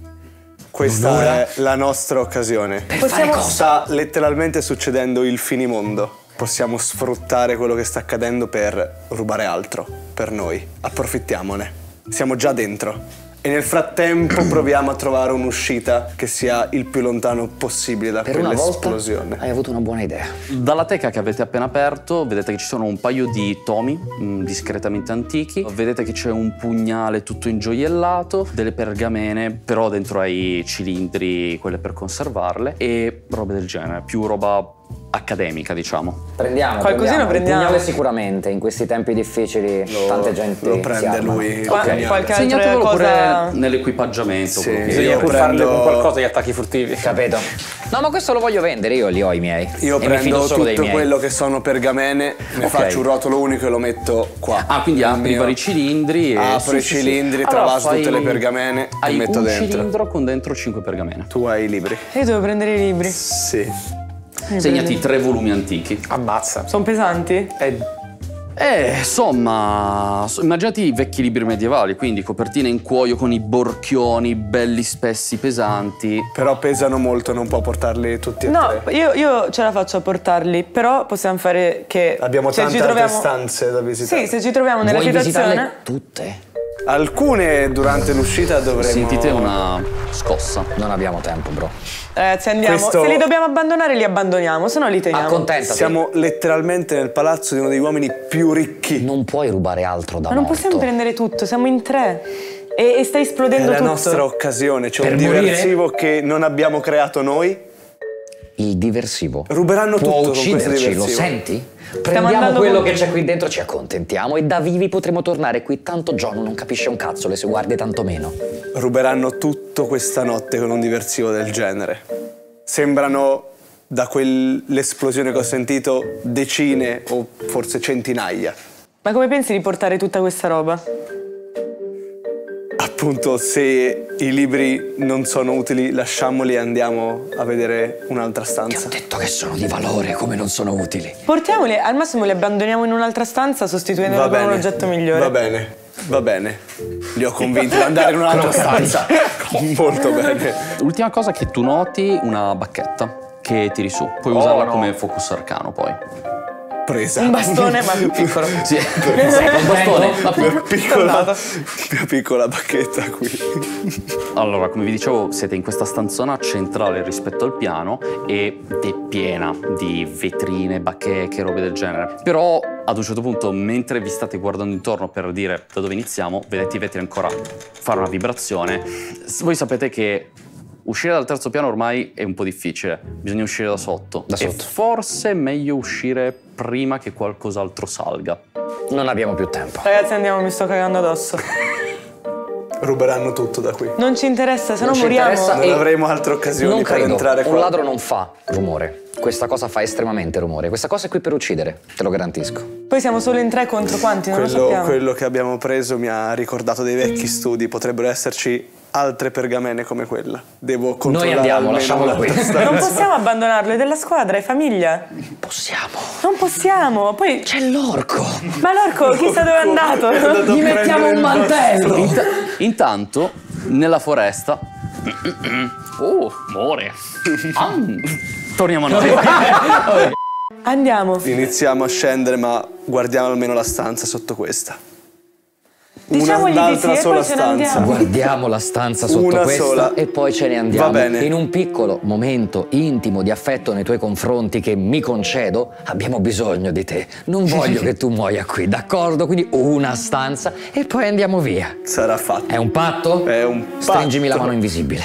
Questa non ora? è la nostra occasione. Per Possiamo... fare cosa? Sta letteralmente succedendo il finimondo. Possiamo sfruttare quello che sta accadendo per rubare altro, per noi. Approfittiamone. Siamo già dentro. E nel frattempo proviamo a trovare un'uscita che sia il più lontano possibile da per quell'esplosione. Una volta hai avuto una buona idea. Dalla teca che avete appena aperto vedete che ci sono un paio di tomi mh, discretamente antichi. Vedete che c'è un pugnale tutto ingioiellato, delle pergamene, però dentro hai cilindri, quelle per conservarle, e robe del genere, più roba accademica, diciamo. Prendiamo, qualcosina prendiamo. prendiamo. Il pugnale sicuramente, in questi tempi difficili lo, tante gente lo si prende armano. lui. Qua, okay. qualche altra Segnatelo cosa pure nell'equipaggiamento. Sì, Bisogna io pur prendo... farle con qualcosa, gli attacchi furtivi. Capito? No, ma questo lo voglio vendere, io li ho i miei. Io e mi fido prendo solo dei tutto miei. quello che sono pergamene, ne Ok. faccio un rotolo unico e lo metto qua. Ah, quindi Nel apri i mio- vari cilindri e... Apro i sì, sì, sì. cilindri, Allora, travaso fai- tutte le pergamene hai e metto un dentro. cilindro con dentro cinque pergamene. Tu hai i libri? Io devo prendere i libri. Sì. Segnati tre volumi antichi. Ammazza. Sono pesanti? Eh, insomma, so- immaginati i vecchi libri medievali, quindi copertine in cuoio con i borchioni belli spessi, pesanti. Però pesano molto, non può portarli tutti e No, tre. io, io ce la faccio a portarli, però possiamo fare che... Abbiamo se tante ci altre troviamo... stanze da visitare. Sì, se ci troviamo nella Vuoi situazione... visitarle tutte? Alcune durante l'uscita dovremo... Sentite una scossa. Non abbiamo tempo, bro. Ragazzi, andiamo. Questo- Se li dobbiamo abbandonare, li abbandoniamo, se no li teniamo. Accontentati. Siamo letteralmente nel palazzo di uno degli uomini più ricchi. Non puoi rubare altro da Ma non morto. possiamo prendere tutto, siamo in tre. E, e sta È esplodendo la tutto. nostra occasione, c'è Per un morire? diversivo che non abbiamo creato noi. Il diversivo. Ruberanno Può tutto con questo ucciderci, lo diversivo. senti? Prendiamo andando quello con- che c'è qui dentro, ci accontentiamo e da vivi potremo tornare qui. Tanto John non capisce un cazzo, le sue guardie tanto meno. Ruberanno tutto questa notte con un diversivo del genere. Sembrano, da quell'esplosione che ho sentito, decine o forse centinaia. Ma come pensi di portare tutta questa roba? Appunto, se i libri non sono utili, lasciamoli e andiamo a vedere un'altra Ti ho stanza. detto che sono di valore, come non sono utili. Portiamoli, al massimo li abbandoniamo in un'altra stanza sostituendolo Va con un bene, oggetto migliore. va bene, va bene. Li ho convinti ad andare in un'altra stanza. Molto bene. L'ultima cosa che tu noti, una bacchetta che tiri su. Puoi Oh, usarla no. come focus arcano poi. presa. Un bastone, ma più piccolo. Sì, ecco, un bastone. Ma Una piccola, una piccola bacchetta qui. Allora, come vi dicevo, siete in questa stanzona centrale rispetto al piano ed è piena di vetrine, bacheche, robe del genere. Però ad un certo punto, mentre vi state guardando intorno per dire da dove iniziamo, vedete i vetri ancora fare una vibrazione. Voi sapete che uscire dal terzo piano ormai è un po' difficile, bisogna uscire da sotto. Da sotto. E forse è meglio uscire prima che qualcos'altro salga. Non abbiamo più tempo. Ragazzi, andiamo, mi sto cagando addosso. Ruberanno tutto da qui. Non ci interessa, se no Non ci moriamo. interessa. Non E avremo altre occasioni Non per credo, entrare qua. un ladro non fa rumore. Questa cosa fa estremamente rumore. Questa cosa è qui per uccidere, te lo garantisco. Poi siamo solo in tre contro quanti, non lo Quello, sappiamo. quello che abbiamo preso mi ha ricordato dei vecchi studi, potrebbero esserci altre pergamene come quella. Devo controllare. Noi andiamo, almeno lasciamola qui. l'altra stanza. Non possiamo abbandonarlo, è della squadra, è famiglia. Possiamo. Non possiamo, poi... C'è l'orco. Ma l'orco, chissà dove è andato. andato a Gli mettiamo prendere un il mantello. Int- intanto, nella foresta... Oh, amore. Am. Torniamo a noi. Andiamo. Iniziamo a scendere, ma guardiamo almeno la stanza sotto questa. Diciamogli di un'altra sì e sola poi ce ne stanza. andiamo. Guardiamo la stanza sotto Una questa sola. e poi ce ne andiamo. Va bene. In un piccolo momento intimo di affetto nei tuoi confronti che mi concedo, abbiamo bisogno di te. Non voglio che tu muoia qui, d'accordo? Quindi una stanza e poi andiamo via. Sarà fatto. È un patto? È un Stringimi la patto. mano invisibile.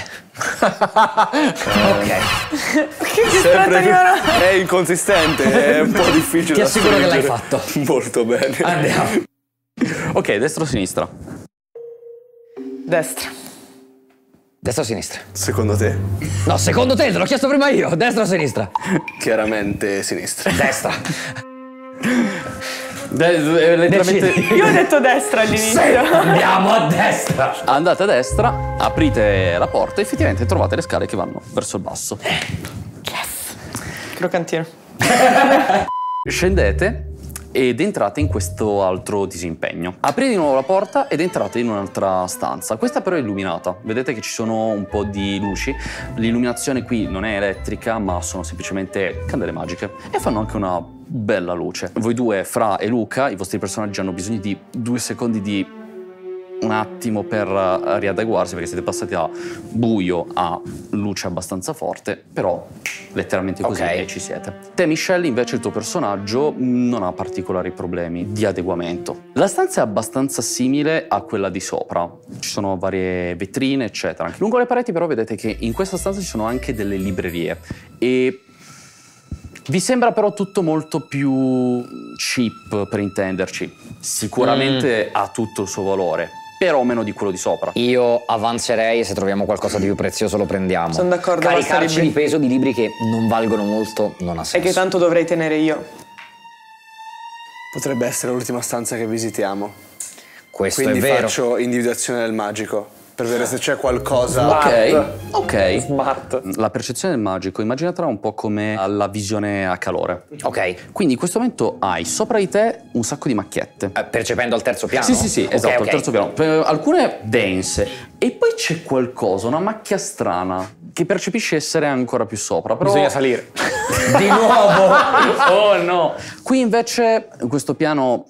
Ok. Che ti stretta di mano. È inconsistente, è un po' difficile Ti da assicuro che l'hai stringere. fatto. Molto bene. Andiamo. Ok, destra o sinistra? Destra. Destra o sinistra? Secondo te? No, secondo te, te l'ho chiesto prima io. Destra o sinistra? Chiaramente sinistra. Destra. De- eh, letteralmente... Decidi. Io ho detto destra all'inizio. Andiamo a destra. Andate a destra, aprite la porta e effettivamente trovate le scale che vanno verso il basso. Crocantino. Scendete ed entrate in questo altro disimpegno. Aprite di nuovo la porta ed entrate in un'altra stanza. Questa però è illuminata. Vedete che ci sono un po' di luci. L'illuminazione qui non è elettrica, ma sono semplicemente candele magiche e fanno anche una bella luce. Voi due, Fra e Luca, i vostri personaggi hanno bisogno di due secondi di un attimo per uh, riadeguarsi, perché siete passati da buio a luce abbastanza forte, però letteralmente così Ok. e ci siete. Te, Michelle, invece il tuo personaggio non ha particolari problemi di adeguamento. La stanza è abbastanza simile a quella di sopra, ci sono varie vetrine eccetera. Anche lungo le pareti però vedete che in questa stanza ci sono anche delle librerie e vi sembra però tutto molto più cheap, per intenderci. Sicuramente ha tutto il suo valore, però meno di quello di sopra. Io avanzerei e se troviamo qualcosa di più prezioso lo prendiamo. Sono d'accordo, basta Caricarci libri. di peso di libri che non valgono molto non ha E senso. che tanto dovrei tenere io. Potrebbe essere l'ultima stanza che visitiamo. Questo Quindi è vero. faccio individuazione del magico per vedere se c'è qualcosa. Ok, ok. Smart. La percezione del magico, immaginatela un po' come la visione a calore. Ok. Quindi in questo momento hai sopra di te un sacco di macchiette. Eh, percependo al terzo piano? Sì, sì, sì, Ok, esatto, ok. al terzo piano. Per- Alcune dense. E poi c'è qualcosa, una macchia strana, che percepisci essere ancora più sopra. Però... Bisogna salire. Di nuovo! Oh no! Qui invece, in questo piano,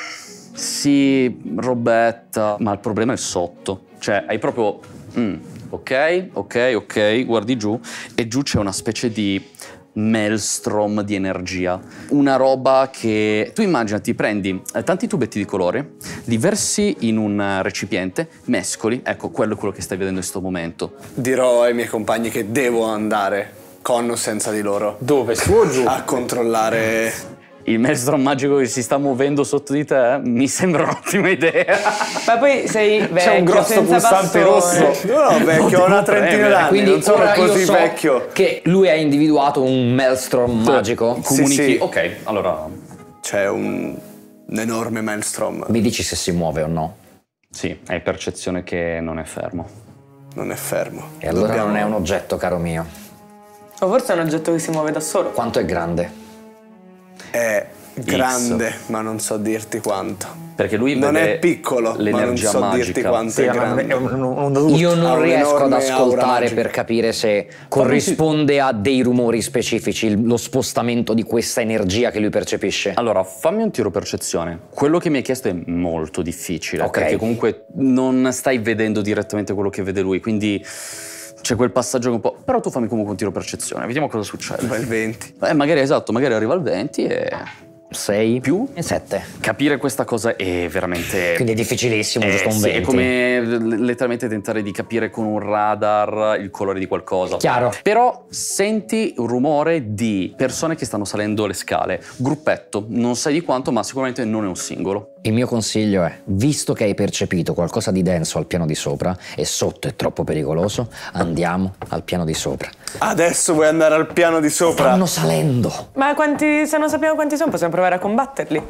sì, robetta, ma il problema è sotto. Cioè, hai proprio... mm, ok, ok, ok, guardi giù, e giù c'è una specie di maelstrom di energia. Una roba che... Tu immaginati, prendi eh, tanti tubetti di colore, li versi in un eh, recipiente, mescoli, ecco, quello è quello che stai vedendo in questo momento. Dirò ai miei compagni che devo andare, con o senza di loro, Dove? Su o giù? a controllare. Il maelstrom magico che si sta muovendo sotto di te mi sembra un'ottima idea. Ma poi sei vecchio, C'è un grosso senza pulsante bastone. rosso. No, no, vecchio, ho una trentina d'anni, Quindi non sono ora io così so vecchio. che lui ha individuato un maelstrom magico. Comunichi. sì. Ok, allora. C'è un, un enorme maelstrom, Mi dici se si muove o no? Sì, hai percezione che non è fermo. non è fermo. E allora Dobbiamo- non è un oggetto, caro mio. O forse è un oggetto che si muove da solo. Quanto è grande? È Grande, ma non so dirti quanto. Perché lui non vede è piccolo, l'energia ma non so magica. dirti quanto Sì, è ma grande. è un- un- un- Io Ha non riesco ad un'enorme aura ascoltare magica. per capire se corrisponde a dei rumori specifici il- lo spostamento di questa energia che lui percepisce. Allora, fammi un tiro percezione. Quello che mi hai chiesto è molto difficile, Ok. perché comunque non stai vedendo direttamente quello che vede lui, quindi c'è quel passaggio che un po'... Però tu fammi comunque un tiro percezione, vediamo cosa succede. Ma il venti. Eh, magari esatto, magari arriva al venti e... sei Più? e sette. Capire questa cosa è veramente... Quindi è difficilissimo, Eh, giusto un sì, venti. è come l- letteralmente tentare di capire con un radar il colore di qualcosa. Chiaro. Però senti un rumore di persone che stanno salendo le scale. Gruppetto, non sai di quanto, ma sicuramente non è un singolo. Il mio consiglio è, visto che hai percepito qualcosa di denso al piano di sopra e sotto è troppo pericoloso, andiamo al piano di sopra. Adesso vuoi andare al piano di sopra? Stanno salendo. Ma quanti, se non sappiamo quanti sono, possiamo provare a combatterli.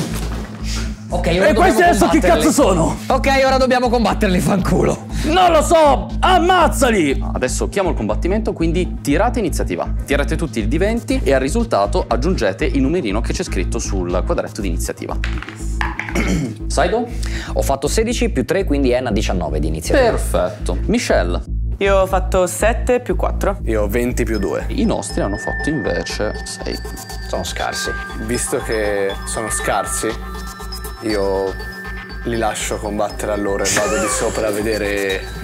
Ok, ora dobbiamo combatterli. sono? Ok, ora dobbiamo combatterli, fanculo. Non lo so! Ammazzali! Adesso chiamo il combattimento, quindi tirate iniziativa. Tirate tutti il D venti e al risultato aggiungete il numerino che c'è scritto sul quadretto di iniziativa. Saido? Ho fatto sedici più tre, quindi è una diciannove di iniziativa. Perfetto. Michelle? Io ho fatto sette più quattro. Io ho venti più due. I nostri hanno fatto invece sei. Sono scarsi. Visto che sono scarsi, io li lascio combattere a loro e vado di sopra a vedere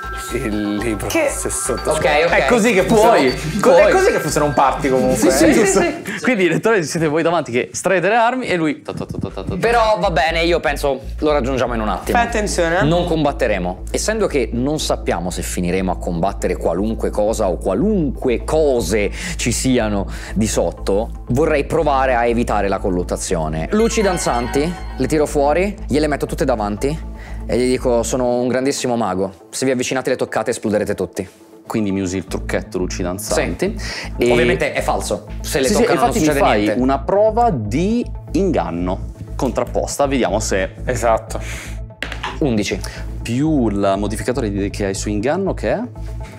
il libro Che- se sotto. Ok, ok. È così che Puoi, funziona. puoi. È così che funziona un party comunque. Sì, eh? sì, sì. Quindi letteralmente siete voi davanti che straete le armi e lui... ta ta ta ta ta ta. Però va bene, io penso lo raggiungiamo in un attimo. Fai attenzione, eh. Non combatteremo. Essendo che non sappiamo se finiremo a combattere qualunque cosa o qualunque cose ci siano di sotto, vorrei provare a evitare la colluttazione. Luci danzanti, le tiro fuori, gliele metto tutte davanti e gli dico sono un grandissimo mago. Se vi avvicinate e le toccate esploderete tutti. Quindi mi usi il trucchetto luci danzanti. E... Ovviamente è falso. Se le Sì, sì, toccano non infatti mi succede fai niente. una prova di inganno contrapposta, vediamo se... Esatto. undici. Più il modificatore di- che hai su inganno che è?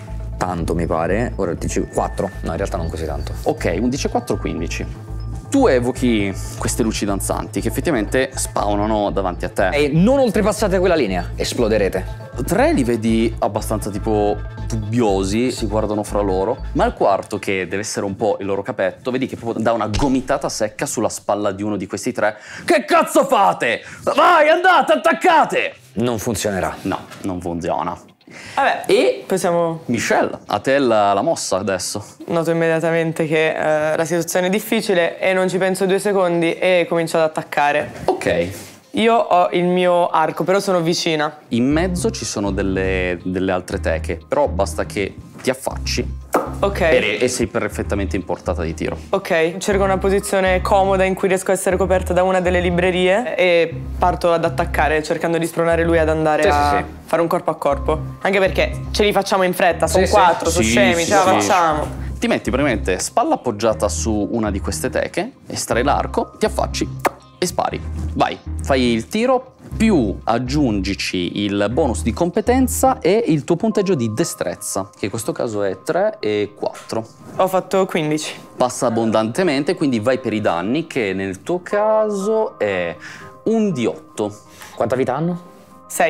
Tanto mi pare. Ora ti dico quattro. No, in realtà non così tanto. Ok, undici e quattro, quindici. Tu evochi queste luci danzanti che effettivamente spawnano davanti a te. E non oltrepassate quella linea, esploderete. Tre li vedi abbastanza tipo dubbiosi, si guardano fra loro, ma il quarto, che deve essere un po' il loro capetto, vedi che proprio dà una gomitata secca sulla spalla di uno di questi tre. Che cazzo fate? Vai, andate, attaccate! Non funzionerà. No, non funziona. Vabbè, E possiamo... Michelle, a te la, la mossa adesso. Noto immediatamente che eh, la situazione è difficile e non ci penso due secondi e comincio ad attaccare. Ok. Io ho il mio arco, però sono vicina. In mezzo ci sono delle, delle altre teche, però basta che ti affacci Ok. e, e sei perfettamente in portata di tiro. Ok, cerco una posizione comoda in cui riesco a essere coperta da una delle librerie e parto ad attaccare cercando di spronare lui ad andare Sì, a sì, sì. fare un corpo a corpo. Anche perché ce li facciamo in fretta, sono Sì, sì. quattro, sono Sì, scemi, sì, ce la sì. facciamo. Ti metti praticamente spalla appoggiata su una di queste teche, estrai l'arco, ti affacci e spari. Vai, fai il tiro, più aggiungici il bonus di competenza e il tuo punteggio di destrezza, che in questo caso è tre e quattro. Ho fatto quindici. Passa abbondantemente, quindi vai per i danni, che nel tuo caso è un D otto. Quanta vita hanno? sei.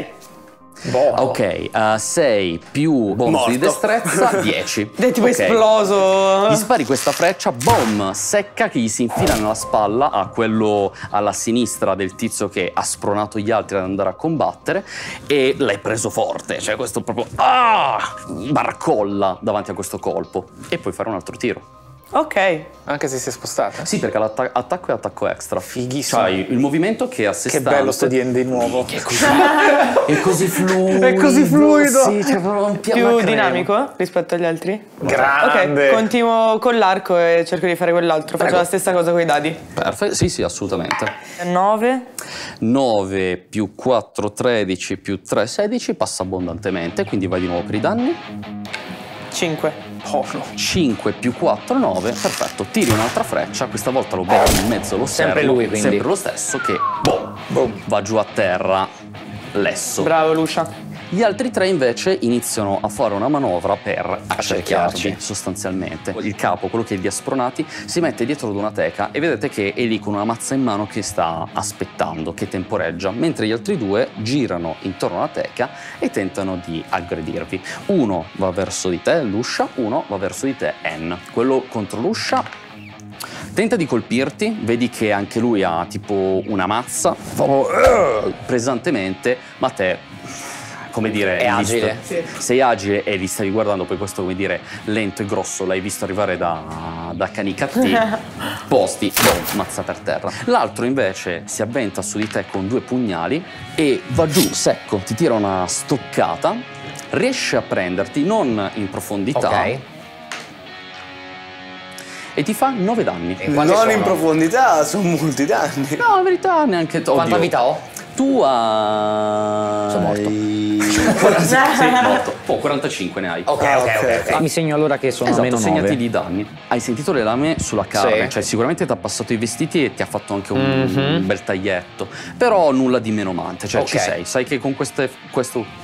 Ok, sei più bonus Morto. di destrezza, dieci. Ed è tipo Ok. esploso. Gli spari questa freccia, boom, secca, che gli si infila nella spalla a quello alla sinistra del tizio che ha spronato gli altri ad andare a combattere, e l'hai preso forte, cioè questo proprio ah, barcolla davanti a questo colpo, e puoi fare un altro tiro. Ok. Anche se si è spostata. Sì, perché l'attacco è attacco extra. Fighissimo. C'hai il movimento che è a sé Che stante. bello sto D and D nuovo. Che è così, è così fluido. È così fluido. Sì, c'è proprio un Più piano dinamico rispetto agli altri? Grande. Ok, continuo con l'arco e cerco di fare quell'altro. Faccio Prego. la stessa cosa con i dadi. Perfetto, sì, sì, assolutamente. nove. nove più quattro, tredici più tre, sedici, passa abbondantemente, quindi vai di nuovo per i danni. cinque. Oh, no. cinque più quattro, nove, perfetto. Tiri un'altra freccia, questa volta lo becchi in mezzo allo Sempre sterno, lui, quindi. sempre lo stesso, che boom, Boom. va giù a terra lesso. Bravo Lucia. Gli altri tre invece iniziano a fare una manovra per accerchiarvi Accerchiarci. sostanzialmente. Il capo, quello che è di Aspronati, si mette dietro ad una teca e vedete che è lì con una mazza in mano che sta aspettando, che temporeggia, mentre gli altri due girano intorno alla teca e tentano di aggredirvi. Uno va verso di te, Luscia, uno va verso di te, N. Quello contro Luscia tenta di colpirti, vedi che anche lui ha tipo una mazza, proprio pesantemente, ma te, come dire, È li agile. sta- sei agile e li stavi guardando, poi questo, come dire, lento e grosso, l'hai visto arrivare da, da Canicatti, posti, boom, mazza per terra. L'altro invece si avventa su di te con due pugnali e va giù secco, ti tira una stoccata, riesce a prenderti, non in profondità, Ok. e ti fa nove danni. E quanti Non sono? in profondità, sono molti danni. No, in verità neanche tu. Quanta vita ho? Tu hai... Sono morto. Sì, morto. Oh, quarantacinque ne hai. Ok, Ah, ok, ok. ok. ok. Mi segno allora che sono Esatto, almeno segnati nove. di danni. Hai sentito le lame sulla carne, Sì. cioè sicuramente ti ha passato i vestiti e ti ha fatto anche un, Mhm. un bel taglietto. Però nulla di menomante, cioè Ok. ci sei. Sai che con queste... questo...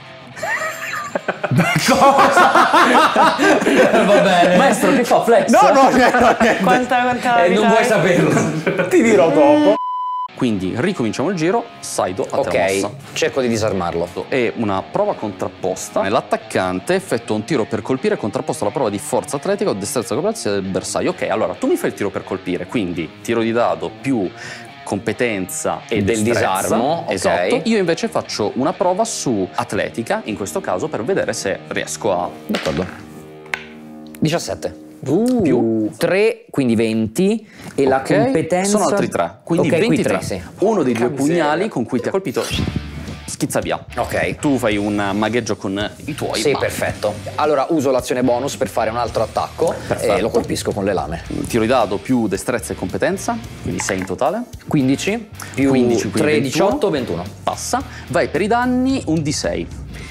Va bene. Maestro, che fa flex? No, no, no, no, niente. Quanta, quanta Eh, vita non vuoi hai? saperlo. Ti dirò dopo. Quindi ricominciamo il giro, Saido a te la Ok, mossa. cerco di disarmarlo. È una prova contrapposta. L'attaccante effettua un tiro per colpire contrapposto alla prova di forza atletica o destrezza corporea del bersaglio. Ok, allora tu mi fai il tiro per colpire, quindi tiro di dado più competenza e Del destrezza. disarmo, ok. Esatto. Io invece faccio una prova su atletica, in questo caso per vedere se riesco a... D'accordo. diciassette. Più? tre, quindi venti. E la Ok, competenza... sono altri tre, quindi Ok, qui ventitré. tre, sì. Uno dei due pugnali con cui ti ha colpito schizza via. Ok. Tu fai un magheggio con i tuoi. Sì, ma- perfetto. Allora uso l'azione bonus per fare un altro attacco Perfetto. e lo colpisco con le lame. Tiro di dado più destrezza e competenza, quindi sei in totale. quindici più quindici, quindi tre, ventuno. diciotto, ventuno. Passa. Vai per i danni, un D sei.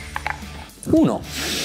uno.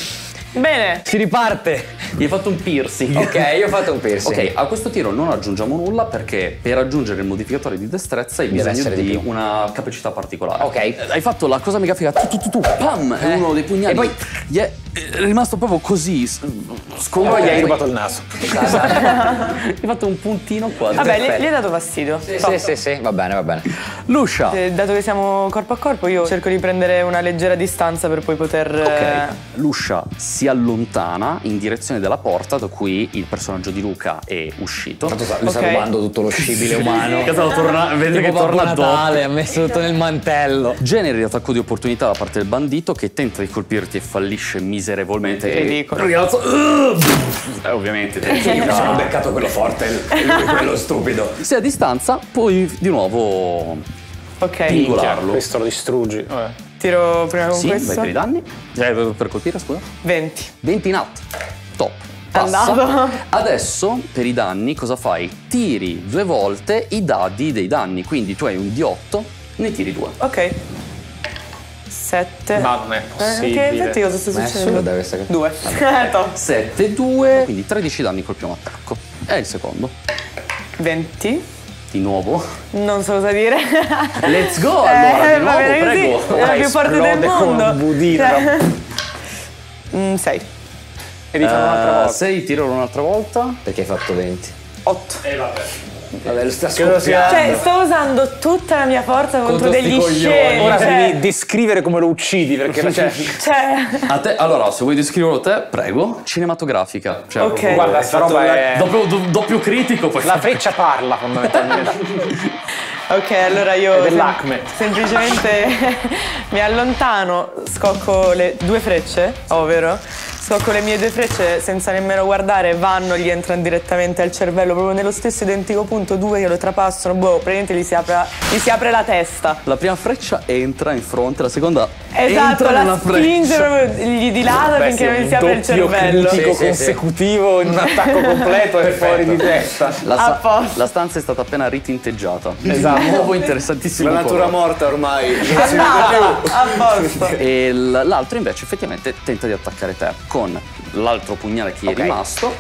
Bene. Si riparte. Gli hai fatto un piercing. Ok, io ho fatto un piercing. Ok, a questo tiro non aggiungiamo nulla perché per aggiungere il modificatore di destrezza hai Deve bisogno essere di, di più. una capacità particolare. Ok. Eh, Hai fatto la cosa mega figa, tu tu tu tu, pam! E Eh. uno dei pugnali E poi- gli è è rimasto proprio così, s- sconvolto. Poi gli hai Poi- rubato il naso. Gli hai fatto un puntino qua. Vabbè, gli, Perfetto. gli hai dato fastidio. Sì, sì, sì, sì, va bene, va bene. Luscia. Eh, Dato che siamo corpo a corpo, io cerco di prendere una leggera distanza per poi poter... Ok, eh, Luscia si allontana in direzione della porta da cui il personaggio di Luca è uscito. Tanto sta- mi sta Ok. rubando tutto lo scibile umano. Che stava torna- vedi Tipo che Babbo torna dopo. Natale, ha messo tutto nel mantello. Generi l'attacco di opportunità da parte del bandito che tenta di colpirti e fallisce miserevolmente. Ridicolo. Ragazzo, eh, ovviamente te Io mi sono beccato quello forte e lui quello stupido. sei a distanza, puoi di nuovo ok, pingolarlo. Questo lo distruggi. Vabbè. tiro prima con Sì, vai questo. per i danni. Eh, per colpire, scusa. venti. venti in out. Top. Passa. Andato. Adesso per i danni cosa fai? Tiri due volte i dadi dei danni, quindi tu hai un D otto, ne tiri due. Ok. sette. Ma non è Eh, possibile. che effetti cosa sta Ma è succedendo? assurda questa cosa. Due. Top. sette, due, quindi tredici danni col primo attacco. E il secondo. venti. Di nuovo. Non so cosa dire. Let's go allora, Eh, di va nuovo, bene prego. così. È la più forte del Esplode come mondo. un budino. Cioè- Mm, sei. E rifare un'altra volta. sei, tiro un'altra volta. Perché hai fatto venti? otto. Vabbè, lo sta Credo sia- scoppiando. Cioè, sto usando tutta la mia forza contro, Contro sti degli coglioni. scemi. Ora cioè, devi descrivere come lo uccidi perché cioè, cioè, A te, allora, se vuoi descriverlo te, prego. Cinematografica. Cioè, Ok. proprio- guarda, sta roba è Doppio, do- doppio critico, poi la freccia parla fondamentalmente. ok, allora io È dell'Acme. semplicemente mi allontano, scocco le due frecce, ovvero scocco le mie due frecce senza nemmeno guardare, vanno, gli entrano direttamente al cervello, proprio nello stesso identico punto, due che lo trapassano, boh, praticamente gli si apre, gli si apre la testa. La prima freccia entra in fronte, la seconda Esatto, entra la nella spinge freccia. proprio, gli dilata Beh, finché sì, non gli un si apre il doppio cervello. critico Sì, sì, consecutivo in un attacco completo e fuori di testa. La, A sta- posto. la stanza è stata appena ritinteggiata. Esatto. Nuovo interessantissimo. La natura colore. morta ormai non si vede più. A posto. E l- l'altro invece effettivamente tenta di attaccare te con l'altro pugnale che gli Ok. è rimasto.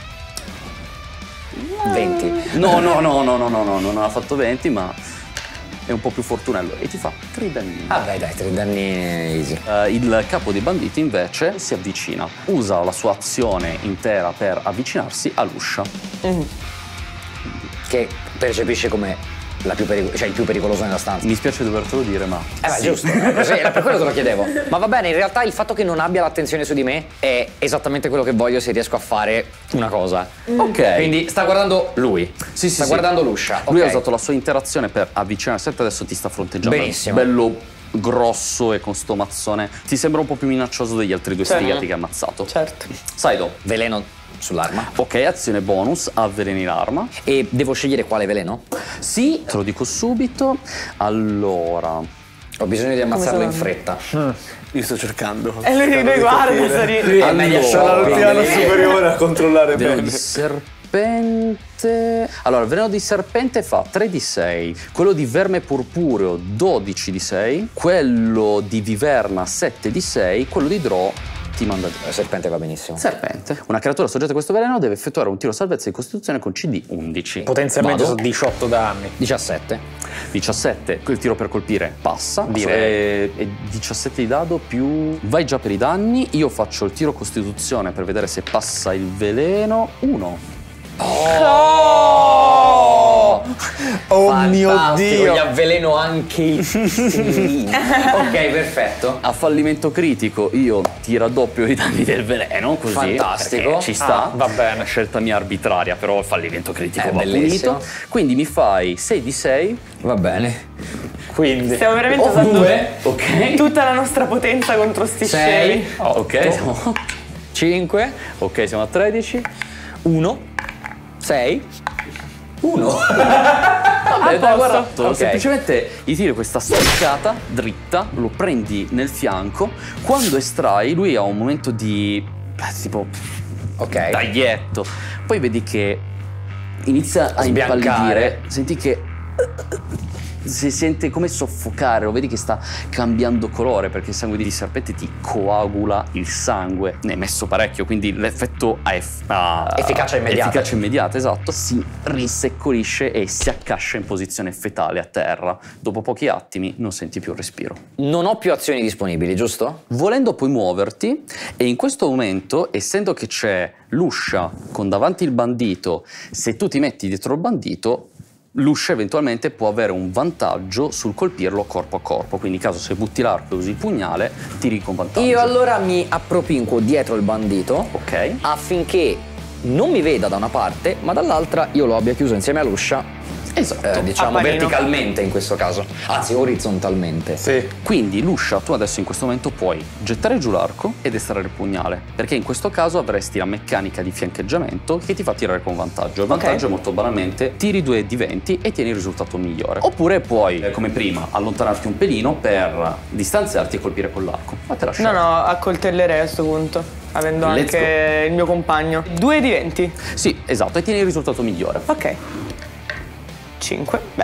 venti. No, no, no, no, no, no, no, non ha fatto venti, ma è un po' più fortunello e ti fa tre danni. Ah beh dai, tre danni easy. Uh, il capo dei banditi invece si avvicina, usa la sua azione intera per avvicinarsi all'uscia. Mm. Che percepisce come la più pericolo- cioè il più pericoloso nella stanza. Mi spiace dovertelo dire, ma... Eh beh, sì. giusto, così, era per quello che lo chiedevo. Ma va bene, in realtà il fatto che non abbia l'attenzione su di me è esattamente quello che voglio se riesco a fare una cosa. Ok. Quindi sta guardando lui. Sì, sì, sta sì. guardando l'uscia. Lui ok. ha usato la sua interazione per avvicinarsi a te, adesso ti sta fronteggiando. Benissimo. Bello grosso e con sto mazzone. Ti sembra un po' più minaccioso degli altri due Certo. sfigati che ha ammazzato. Certo. Saido. Veleno sull'arma. Ok, azione bonus, avveleni l'arma. E devo scegliere quale veleno? Sì, te lo dico subito. Allora... Ho bisogno di ammazzarlo in sono? fretta. Io sto cercando. E lui, lui guarda, sta ri- È meglio Allora, solo al piano superiore a controllare Veleno bene. di serpente. Allora, il veleno di serpente fa tre di sei, quello di verme purpureo dodici di sei, quello di viverna sette di sei, quello di draw ti manda giù. Il serpente va benissimo. Serpente. Una creatura soggetta a questo veleno deve effettuare un tiro salvezza di costituzione con C D undici. Potenzialmente Vado. sono diciotto danni. diciassette. diciassette, il tiro per colpire passa. Direi. E, e diciassette di dado più... Vai già per i danni, io faccio il tiro costituzione per vedere se passa il veleno. uno. Oh, Oh mio Dio! Gli avveleno anche il pistolino. Ok, perfetto. A fallimento critico io ti raddoppio i danni del veleno, così. Fantastico. perché ci sta. Ah, va bene. Scelta mia arbitraria, però il fallimento critico È va bellissimo. punito. Quindi mi fai sei di sei. Va bene. Quindi. Stiamo veramente Oh, usando due. Ok. tutta la nostra potenza contro sti Sei. scemi. Ok, siamo... cinque. ok, siamo a tredici. uno. sei. uno. Vabbè, dai, guarda, Ok. semplicemente gli tiri questa stoccata dritta, lo prendi nel fianco. Quando estrai, lui ha un momento di eh, tipo Ok. taglietto. Poi vedi che inizia a Sbiancare. impallidire, senti che si sente come soffocare, lo vedi che sta cambiando colore perché il sangue di serpente ti coagula il sangue. Ne hai messo parecchio, quindi l'effetto ha, eff- ha Efficacia immediata. Efficacia immediata, esatto. Si rinseccolisce e si accascia in posizione fetale a terra. Dopo pochi attimi non senti più il respiro. Non ho più azioni disponibili, giusto? Volendo puoi muoverti e in questo momento, essendo che c'è l'uscia con davanti il bandito, se tu ti metti dietro il bandito, l'uscia eventualmente può avere un vantaggio sul colpirlo corpo a corpo, quindi in caso se butti l'arco e usi il pugnale, tiri con vantaggio. Io allora mi appropinquo dietro il bandito Ok. affinché non mi veda da una parte, ma dall'altra io lo abbia chiuso insieme all'uscia. Esatto. Eh, diciamo A panino. verticalmente in questo caso, anzi orizzontalmente. Sì. Quindi l'uscia, tu adesso in questo momento puoi gettare giù l'arco ed estrarre il pugnale, perché in questo caso avresti la meccanica di fiancheggiamento che ti fa tirare con vantaggio. Il vantaggio è molto banalmente, tiri due di venti e tieni il risultato migliore. Oppure puoi, eh, come prima, allontanarti un pelino per distanziarti e colpire con l'arco. Ma te la No, scelta. no, accoltellerei a questo punto, avendo Let's anche il mio compagno. Due di venti. Sì, esatto, e tieni il risultato migliore. Ok. cinque. Beh.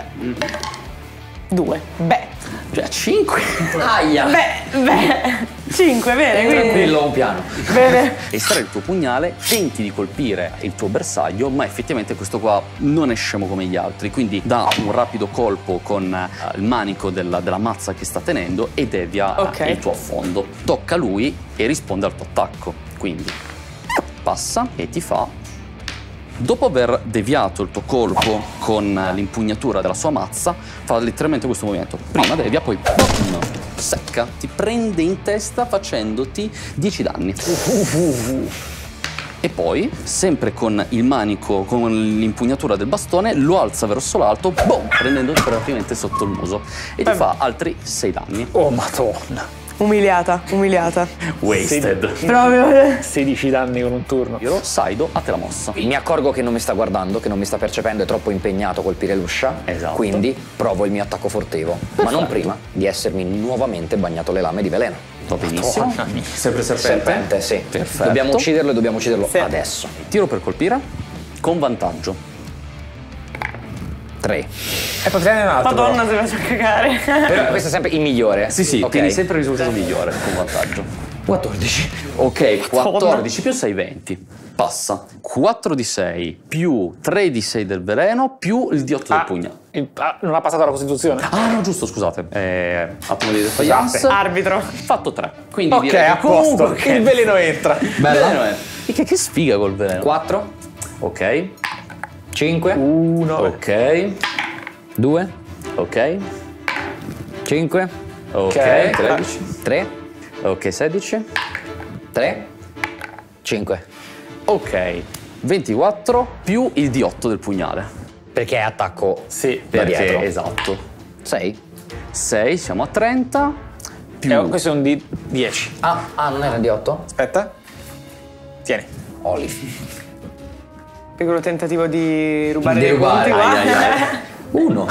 due. Beh. Cioè, cinque. Aia! Beh, beh. cinque, bene, quindi. Tranquillo, un piano. Bene. Estrai il tuo pugnale, tenti di colpire il tuo bersaglio, ma effettivamente questo qua non è scemo come gli altri, quindi dà un rapido colpo con eh, il manico della, della mazza che sta tenendo e devia eh, Ok. il tuo affondo. Tocca a lui e risponde al tuo attacco, quindi passa e ti fa... Dopo aver deviato il tuo colpo con l'impugnatura della sua mazza, fa letteralmente questo movimento. Prima devia, poi boom, secca, ti prende in testa facendoti dieci danni. E poi, sempre con il manico, con l'impugnatura del bastone, lo alza verso l'alto, boom, prendendoti praticamente sotto il muso. E ti fa altri sei danni. Oh, madonna. Umiliata, umiliata. Wasted. Proprio. sedici danni con un turno. Io, Saido, a te la mossa. Mi accorgo che non mi sta guardando, che non mi sta percependo, è troppo impegnato a colpire l'uscia. Esatto. Quindi provo il mio attacco furtivo, ma non prima di essermi nuovamente bagnato le lame di veleno. Va benissimo. Sempre serpente? Serpente, sì. Perfetto. Dobbiamo ucciderlo e dobbiamo ucciderlo Sì. adesso. Tiro per colpire con vantaggio. tre. E poi prendere un altro. Madonna, si faccia cagare. Però questo è sempre il migliore. Sì, sì, Ok. tieni sempre il risultato migliore con vantaggio. quattordici. Ok, quattordici più sei, venti. Passa. quattro di sei più tre di sei del veleno più il diotto Ah, del pugnale. il- ah, non ha passato la Costituzione. Ah no, giusto, scusate. Eh, attimo di defaillance. Arbitro. Fatto tre. Quindi Ok, direi che a posto. comunque- Il veleno entra. Bella. Veleno è- Che, che sfiga col veleno. quattro, Ok. cinque, Uno. Ok. due, Ok. cinque, Ok. Ok. tredici. tre, Ok, sedici. tre, cinque. Ok. ventiquattro più il diotto del pugnale. Perché è attacco Sì. da dietro. Perché, esatto. sei. sei, siamo a trenta. Più... Eh, questo è un D dieci. Ah, ah, non era di otto? Aspetta. Tieni. Olive. Piccolo tentativo di rubare Di dei rubare, punti, ai, ai, guarda. ai. Uno.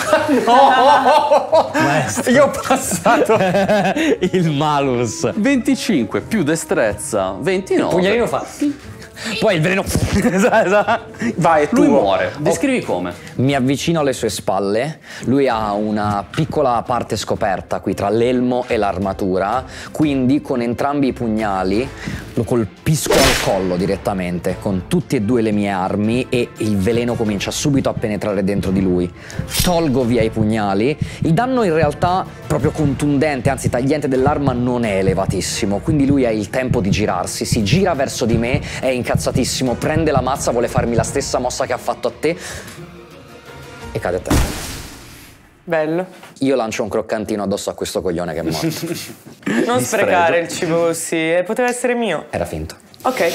Io ho passato. Il malus. venticinque più destrezza, ventinove. Pugnalino fa. Poi il veleno. Vai, è tuo. Lui muore. Descrivi come. Mi avvicino alle sue spalle. Lui ha una piccola parte scoperta qui tra l'elmo e l'armatura. Quindi con entrambi i pugnali lo colpisco al collo direttamente con tutte e due le mie armi e il veleno comincia subito a penetrare dentro di lui. Tolgo via i pugnali. Il danno in realtà proprio contundente, anzi tagliente dell'arma non è elevatissimo. Quindi lui ha il tempo di girarsi. Si gira verso di me, è incazzatissimo, prende la mazza, vuole farmi la stessa mossa che ha fatto a te e cade a terra. Bello. Io lancio un croccantino addosso a questo coglione che è morto. Non sprecare il cibo così, eh, poteva essere mio. Era finto. Ok.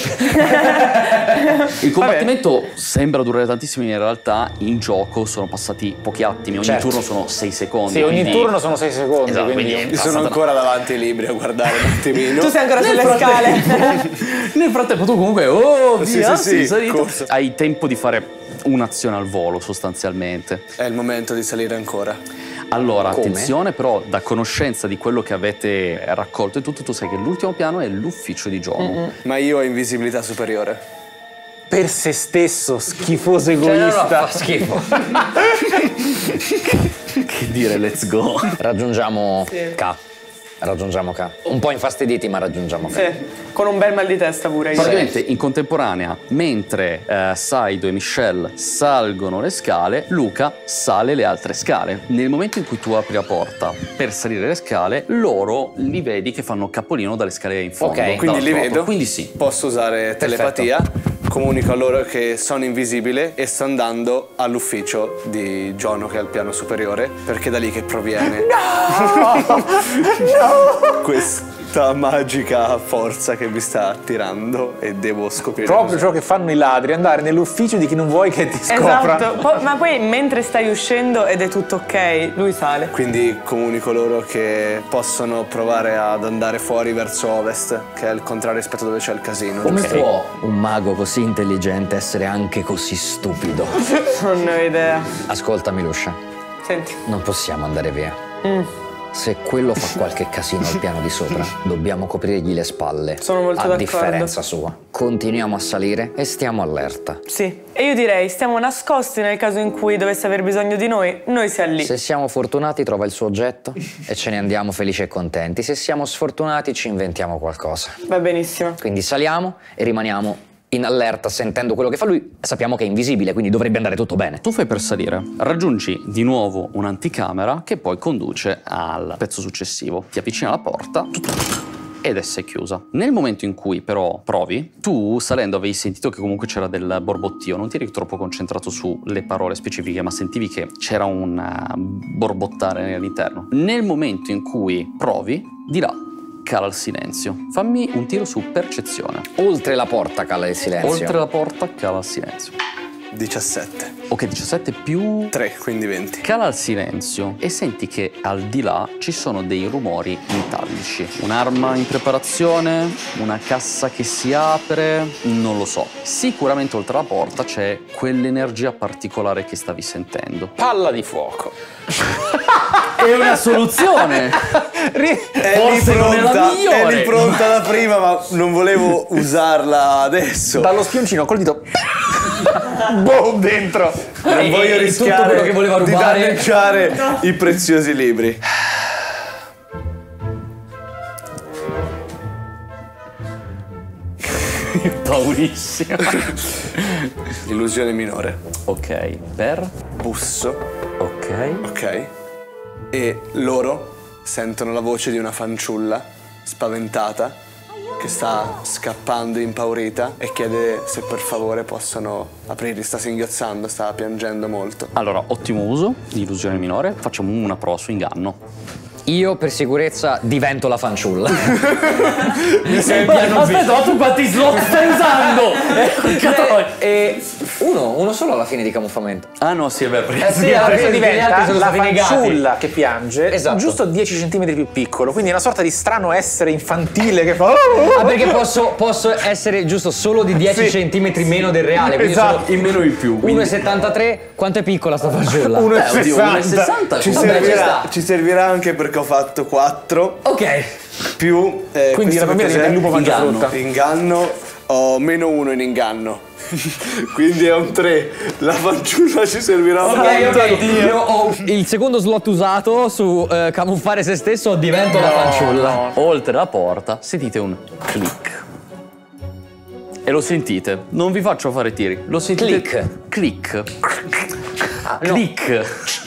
Il combattimento sembra durare tantissimo, in realtà in gioco sono passati pochi attimi, ogni Certo. turno sono sei secondi. Sì, ogni quindi- turno sono sei secondi. Esatto, quindi quindi- Io sono ancora davanti ai libri a guardare un attimino. Tu sei ancora sulle scale. Nel frattempo tu comunque, oh, Sì, via, sì, sei sì, salito. corso. Hai tempo di fare un'azione al volo sostanzialmente. È il momento di salire ancora. Allora, Come? attenzione però, da conoscenza di quello che avete raccolto e tutto, tu sai che l'ultimo piano è l'ufficio di Giono. Ma io ho invisibilità superiore. per se stesso, schifoso Cioè, no, no, egoista. fa schifo. Che dire, let's go. Raggiungiamo Sì. K. Raggiungiamo K. Un po' infastiditi, ma raggiungiamo K. Sì, con un bel mal di testa pure io. Praticamente in contemporanea, mentre eh, Saido e Michelle salgono le scale, Luca sale le altre scale. Nel momento in cui tu apri la porta per salire le scale, loro li vedi che fanno capolino dalle scale in fondo. Ok, Quindi li dall'altro lato. vedo. Quindi sì. Posso usare telepatia. Comunico a loro che sono invisibile e sto andando all'ufficio di Giono, che è al piano superiore, perché è da lì che proviene questa magica forza che mi sta attirando e devo scoprire. Proprio ciò che fanno i ladri, andare nell'ufficio di chi non vuoi che ti scopra. Esatto, Po- ma poi mentre stai uscendo ed è tutto ok, lui sale. Quindi comunico loro che possono provare ad andare fuori verso ovest, che è il contrario rispetto a dove c'è il casino. Come giusto? può un mago così intelligente essere anche così stupido? Non ne ho idea. Ascoltami, Lucia. Senti. Non possiamo andare via. Se quello fa qualche casino al piano di sopra, dobbiamo coprirgli le spalle. Sono molto a d'accordo. differenza sua. Continuiamo a salire e stiamo allerta. Sì. E io direi, stiamo nascosti nel caso in cui dovesse aver bisogno di noi, noi sia lì. Se siamo fortunati trova il suo oggetto e ce ne andiamo felici e contenti. Se siamo sfortunati ci inventiamo qualcosa. Va benissimo. Quindi saliamo e rimaniamo in allerta sentendo quello che fa lui. Sappiamo che è invisibile, quindi dovrebbe andare tutto bene. Tu fai per salire, raggiungi di nuovo un'anticamera che poi conduce al pezzo successivo. Ti avvicina alla porta ed essa è chiusa. Nel momento in cui però provi, tu salendo avevi sentito che comunque c'era del borbottio, non ti eri troppo concentrato sulle parole specifiche, ma sentivi che c'era un uh, borbottare all'interno. Nel momento in cui provi, di là cala il silenzio. Fammi un tiro su percezione. Oltre la porta cala il silenzio. Oltre la porta cala il silenzio. diciassette. Ok, diciassette più tre, quindi venti. Cala il silenzio e senti che al di là ci sono dei rumori metallici. Un'arma in preparazione? Una cassa che si apre? Non lo so. Sicuramente oltre la porta c'è quell'energia particolare che stavi sentendo. Palla di fuoco. È una soluzione! È Forse lì non è la pronta, migliore. è lì pronta la prima, ma non volevo usarla adesso. Dallo spioncino col dito. Boom, dentro. Non E- voglio e tutto rischiare quello che voleva di rubare. danneggiare i preziosi libri. Paurissimo. Illusione minore. Ok, per? Busso. Ok. Ok. E loro sentono la voce di una fanciulla spaventata che sta scappando impaurita e chiede se per favore possono aprirli. Sta singhiozzando, sta piangendo molto. Allora, ottimo uso di illusione minore. Facciamo una prova su inganno. Io per sicurezza divento la fanciulla. Mi sembra. Aspetta, ma tu quanti slot stai usando? E uno, uno solo alla fine di camuffamento. Ah no, sì, è vero. Eh sì, alla Questo fine gli altri diventa sono la stati negati. fanciulla che piange, Esatto. giusto dieci centimetri più piccolo, quindi è una sorta di strano essere infantile che fa... Ah, perché posso, posso essere giusto solo di dieci centimetri meno del reale, quindi Esatto. sono In meno in più. uno quindi- e settantatré. Quanto è piccola sta fanciulla? uno Eh, oddio, uno e sessanta. sessanta. Ci, Vabbè, ci servirà, sta. ci servirà anche perché ho fatto quattro Ok. più eh, Quindi questo la bambina che diventa il lupo cos'è? mangia Inganno. frutta. Inganno, ho meno uno in inganno. Quindi è un tre. La fanciulla ci servirà un Ok, tanto. ok. Io ho il secondo slot usato su eh, camuffare se stesso, divento la fanciulla. Oltre la porta sentite un click. E lo sentite. Non vi faccio fare tiri. Lo sentite. Click. Click. Ah, no. Click.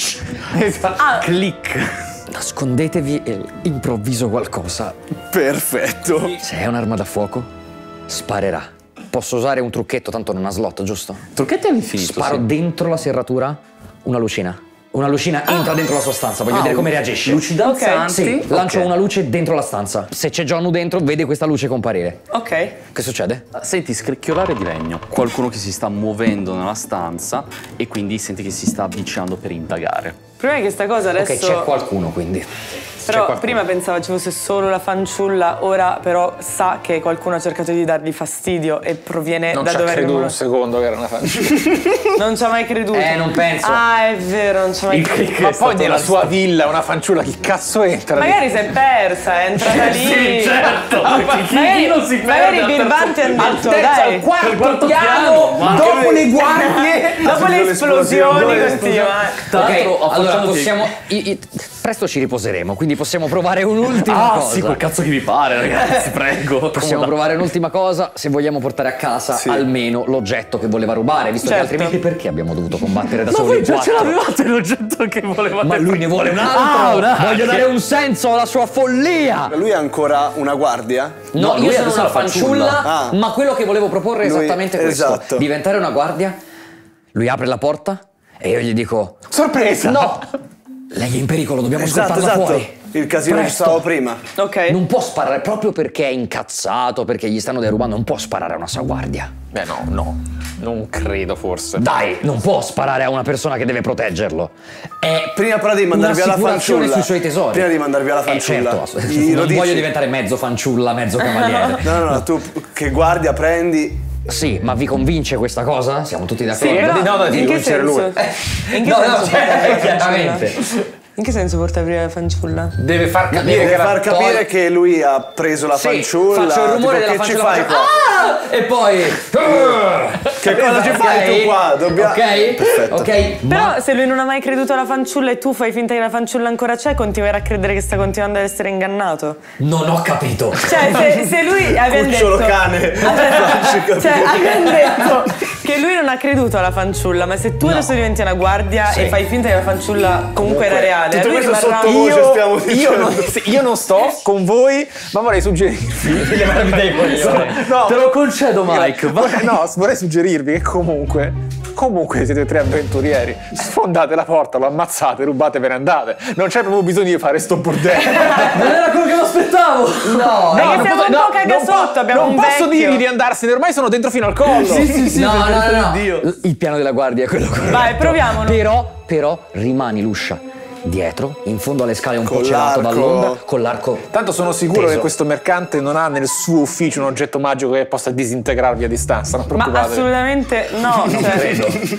Click. Nascondetevi e improvviso qualcosa. Perfetto. Se è un'arma da fuoco, sparerà. Posso usare un trucchetto, tanto non ha slot, giusto? Trucchetti all'infinito. Sparo sì. dentro la serratura una lucina. Una lucina entra dentro la sua stanza, voglio Ah, vedere come reagisce. luci danzanti? Sì, lancio Ok. una luce dentro la stanza. Se c'è Gionu dentro, vede questa luce comparire. Ok. Che succede? Senti scricchiolare di legno. Qualcuno che si sta muovendo nella stanza e quindi senti che si sta avvicinando per indagare. Il problema è che sta cosa adesso... Ok, c'è qualcuno quindi. Però prima pensava ci fosse solo la fanciulla, ora però sa che qualcuno ha cercato di dargli fastidio e proviene Non da ci ha dove creduto arriva. un secondo che era una fanciulla. Non ci ha mai creduto. Eh, non penso. Ah, è vero, non ci ha mai Il creduto. click Ma è poi stato nella la- sua villa una fanciulla, chi cazzo entra? lì? Magari si è persa, è entrata lì. Sì, certo. Perché chi Magari, non si perde magari i al terzo- birbanti hanno Al detto, terzo, dai. al quarto, quarto piano, piano, ma dopo anche- le guardie. Dopo le esplosioni l'esplosione. continua. Tra l'altro, Ok, ho allora facciato che- possiamo. i- i- presto ci riposeremo, quindi possiamo provare un'ultima Ah, cosa. sì, quel cazzo che vi pare, ragazzi, prego. Possiamo Comoda. provare un'ultima cosa se vogliamo portare a casa Sì. almeno l'oggetto che voleva rubare, visto Certo. che altrimenti perché abbiamo dovuto combattere da Ma soli voi in già ce quattro? l'avevate l'oggetto che volevate. Ma lui ne vuole un altro! Ah, un altro. Voglio dare un senso alla sua follia! Lui ha ancora una guardia? No, No, lui io sono adesso una la fanciulla. fanciulla, Ah. ma quello che volevo proporre è Lui- esattamente questo. esatto. Diventare una guardia, lui apre la porta e io gli dico: Sorpresa! no! Lei è in pericolo, dobbiamo Esatto, scortarla esatto. fuori. Il casino che Presto. stavo prima. Ok. Non può sparare proprio perché è incazzato, perché gli stanno derubando, non può sparare a una sua guardia. Beh no, no, non credo forse. Dai, non può sparare a una persona che deve proteggerlo. È Prima però devi mandare via la un'assicurazione fanciulla. sui suoi tesori. Prima di mandare via la Eh, fanciulla. certo, ass- Gli- lo non dici? voglio diventare mezzo fanciulla, mezzo cavaliere. No, no, no, tu che guardia prendi. Sì, ma vi convince questa cosa? Siamo tutti d'accordo? Sì, Però, no, no, devi in che convincere lui. senso? In che No, senso no, porta cioè, via la chiaramente. fanciulla? In che senso porta via la fanciulla? Deve far capire Devo che Deve era... far capire tol- che lui ha preso la Sì, fanciulla. faccio il rumore tipo, della che ci fanciulla, fai faccio- qua? Ah! E poi Che cosa ci fai Ok, tu qua? Dobbiamo... Ok, Perfetto. ok. Però Ma se lui non ha mai creduto alla fanciulla e tu fai finta che la fanciulla ancora c'è, continuerai a credere che sta continuando ad essere ingannato. non ho capito. Cioè, se, se lui abbiamo Cucciolo detto... cane. Allora, cioè, abbiamo detto che lui non ha creduto alla fanciulla, ma se tu adesso diventi una guardia Sì. e fai finta che la fanciulla comunque era reale, tutto lui questo rimarrà... sottovoce Io, stiamo io, dicendo. non, sì, io non sto con voi, ma vorrei suggerirvi. No, Te lo concedo, Mike. vai. vorrei- no, vorrei suggerirvi che comunque, comunque siete tre avventurieri. Sfondate la porta, lo ammazzate, rubate, ve ne andate. Non c'è proprio bisogno di fare sto bordello. Non era quello che mi aspettavo. No, Perché no, non siamo posso- un no, po' cagasotto, non po- abbiamo non un posso vecchio. dirgli di andarsene, ormai sono dentro fino al collo. Sì, sì, sì. no, per no, carità no, di no. Dio. Il piano della guardia è quello corretto. Vai, proviamolo. Però, però, rimani l'uscia dietro, in fondo alle scale un po' Con celato l'arco. dall'onda, con l'arco. Tanto sono sicuro Teso. che questo mercante non ha nel suo ufficio un oggetto magico che possa disintegrarvi a distanza, non Ma preoccupatevi. assolutamente no. cioè,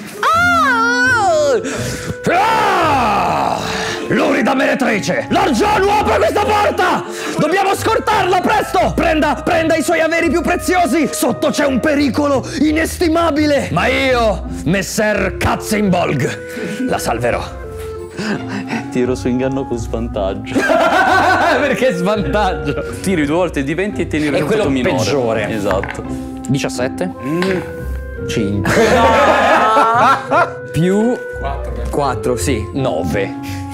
Ah! Lurida meretrice! L'argiano apre questa porta! Dobbiamo scortarla, presto! Prenda, prenda i suoi averi più preziosi! Sotto c'è un pericolo inestimabile! Ma io, Messer Katzenbolg, la salverò. Tiro su inganno con svantaggio. Perché svantaggio? Tiri due volte di venti e tieni il È quello risultato minore. peggiore. Esatto. diciassette. cinque. Più quattro, sì, nove.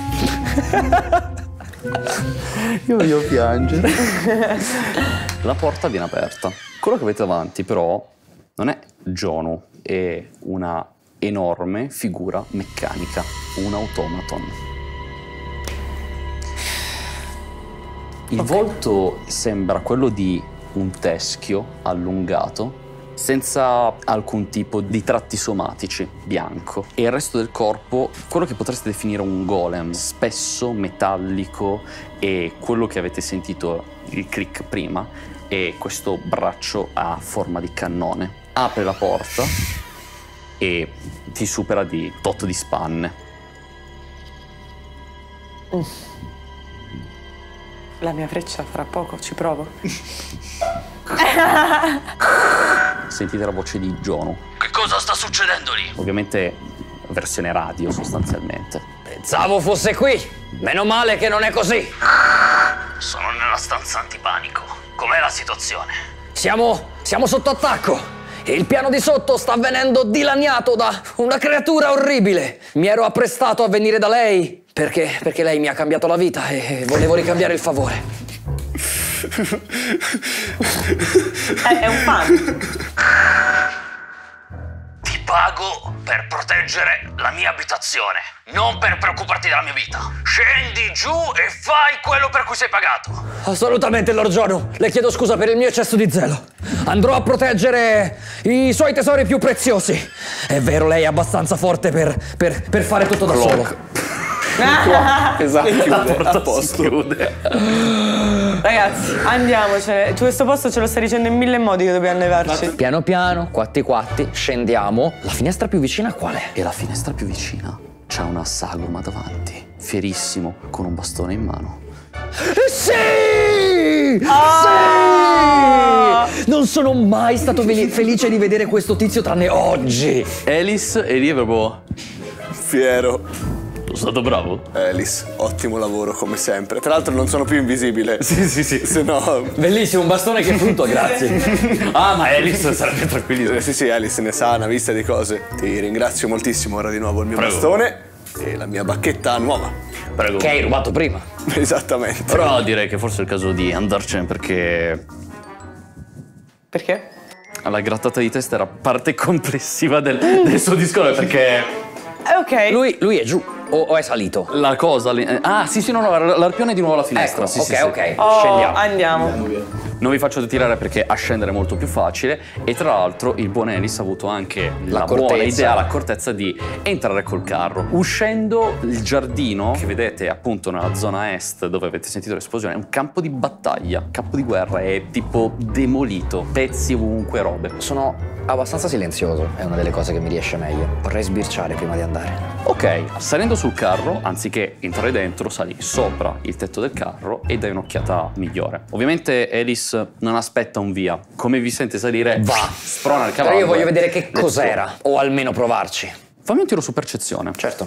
Io voglio piangere. La porta viene aperta. Quello che avete davanti però non è Jono, è una enorme figura meccanica, un automaton. Il okay. volto sembra quello di un teschio allungato, senza alcun tipo di tratti somatici, bianco. E il resto del corpo, quello che potreste definire un golem, spesso, metallico, e quello che avete sentito il click prima è questo braccio a forma di cannone. Apre la porta e ti supera di tot di spanne. Mm. La mia freccia fra poco, ci provo. Sentite la voce di Jono. Che cosa sta succedendo lì? Ovviamente versione radio sostanzialmente. Pensavo fosse qui. Meno male che non è così. Sono nella stanza antipanico. Com'è la situazione? Siamo, siamo sotto attacco. E il piano di sotto sta venendo dilaniato da una creatura orribile. Mi ero apprestato a venire da lei perché, perché lei mi ha cambiato la vita e volevo ricambiare il favore. è, è un fan. Ti pago per proteggere la mia abitazione, non per preoccuparti della mia vita. Scendi giù e fai quello per cui sei pagato. Assolutamente, Lord Jono. Le chiedo scusa per il mio eccesso di zelo. Andrò a proteggere i suoi tesori più preziosi. È vero, lei è abbastanza forte per, per, per fare tutto da solo. Esatto, la porta si chiude. Ragazzi, andiamocene. Questo posto ce lo stai dicendo in mille modi che dobbiamo andarci. Piano piano, quatti quatti, scendiamo. La finestra più vicina qual è? E la finestra più vicina c'ha una sagoma davanti, fierissimo, con un bastone in mano. Sì! Oh! Sì! Non sono mai stato felice di vedere questo tizio tranne oggi. Alice è lì proprio fiero. Sono stato bravo. Alice, ottimo lavoro come sempre. Tra l'altro non sono più invisibile. Sì, sì, sì. Se no... Bellissimo, un bastone che frutto, grazie. Ah, ma Alice sarebbe tranquillissimo. Sì, sì, Alice ne sa una vista di cose. Ti ringrazio moltissimo. Ora di nuovo il mio Prego. bastone e la mia bacchetta nuova. Prego. Che hai rubato prima. Esattamente. Però direi che forse è il caso di andarcene perché... Perché? La grattata di testa era parte complessiva del, del suo discorso perché... Ok. Lui, lui è giù o, o è salito? La cosa... Ah, sì, sì, no, no, l'arpione è di nuovo alla finestra. Ecco, sì, ok, sì, sì. ok. Oh, Scendiamo. Andiamo. Non vi faccio tirare perché a scendere è molto più facile e tra l'altro il buon Alice ha avuto anche la buona idea, l'accortezza di entrare col carro. Uscendo il giardino che vedete appunto nella zona est dove avete sentito l'esplosione è un campo di battaglia, campo di guerra, è tipo demolito, pezzi ovunque, robe. Sono abbastanza silenzioso, è una delle cose che mi riesce meglio. Vorrei sbirciare prima di andare. Ok, salendo sul carro, anziché entrare dentro, sali sopra il tetto del carro e dai un'occhiata migliore. Ovviamente Alice non aspetta un via. Come vi sente salire, va, sprona il cavallo. Però io voglio vedere che cos'era, o almeno provarci. Fammi un tiro su percezione. Certo.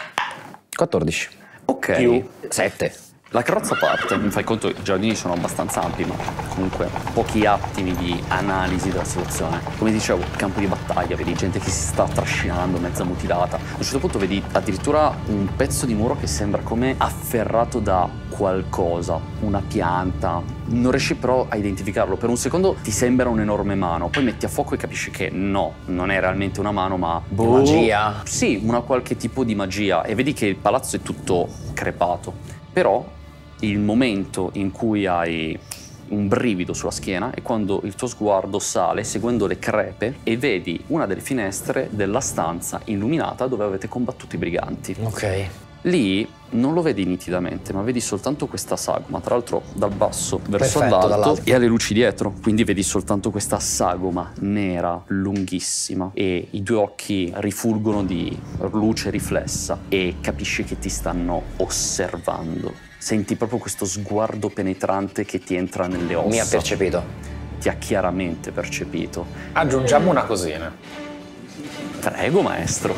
quattordici. Ok. Più sette. La carrozza parte, mi fai conto, i giardini sono abbastanza ampi, ma comunque pochi attimi di analisi della situazione. Come dicevo, campo di battaglia, vedi gente che si sta trascinando, mezza mutilata. A un certo punto vedi addirittura un pezzo di muro che sembra come afferrato da qualcosa, una pianta. Non riesci però a identificarlo. Per un secondo ti sembra un'enorme mano, poi metti a fuoco e capisci che no, non è realmente una mano, ma... Boh, magia? Sì, una qualche tipo di magia. E vedi che il palazzo è tutto crepato. Però il momento in cui hai un brivido sulla schiena è quando il tuo sguardo sale seguendo le crepe e vedi una delle finestre della stanza illuminata dove avete combattuto i briganti. Ok. Lì non lo vedi nitidamente, ma vedi soltanto questa sagoma, tra l'altro dal basso verso Perfetto, l'alto e alle luci dietro, quindi vedi soltanto questa sagoma nera, lunghissima e i due occhi rifulgono di luce riflessa e capisci che ti stanno osservando. Senti proprio questo sguardo penetrante che ti entra nelle ossa. Mi ha percepito. Ti ha chiaramente percepito. Aggiungiamo una cosina. Prego, maestro.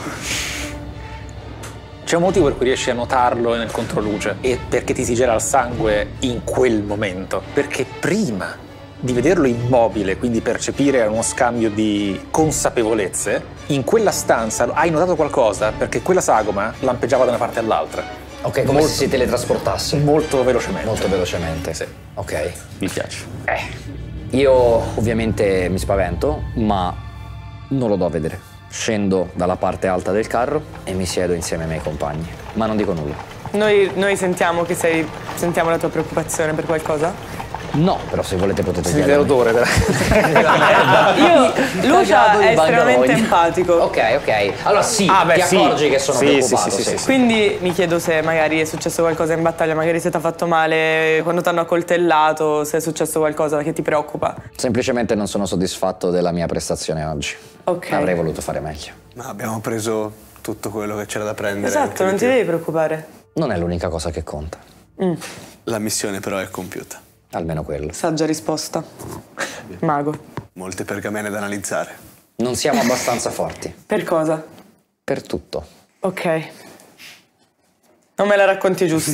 C'è un motivo per cui riesci a notarlo nel controluce e perché ti si gela il sangue in quel momento. Perché prima di vederlo immobile, quindi percepire uno scambio di consapevolezze, in quella stanza hai notato qualcosa? Perché quella sagoma lampeggiava da una parte all'altra. Ok, come molto, se si teletrasportasse. Molto velocemente. Molto velocemente. Sì. Ok. Mi piace. Eh. Io ovviamente mi spavento, ma non lo do a vedere. Scendo dalla parte alta del carro e mi siedo insieme ai miei compagni, ma non dico nulla. Noi, noi sentiamo che sei. Sentiamo la tua preoccupazione per qualcosa? No, però se volete potete Sentite chiedermi. l'odore. Io, Lucia Cagato di è estremamente Bangalore. empatico. Ok, ok. Allora sì, Ah, beh, ti sì. accorgi che sono Sì, preoccupato, sì, sì, sì. sì, sì. Quindi mi chiedo se magari è successo qualcosa in battaglia, magari se ti ha fatto male quando ti hanno accoltellato, se è successo qualcosa che ti preoccupa. Semplicemente non sono soddisfatto della mia prestazione oggi. Ok. Avrei voluto fare meglio. Ma abbiamo preso tutto quello che c'era da prendere. Esatto, anche non di ti più. devi preoccupare. Non è l'unica cosa che conta. La missione però è compiuta. Almeno quello. Saggia risposta. Mago. Molte pergamene da analizzare. Non siamo abbastanza forti. Per cosa? Per tutto. Ok. Non me la racconti giusto.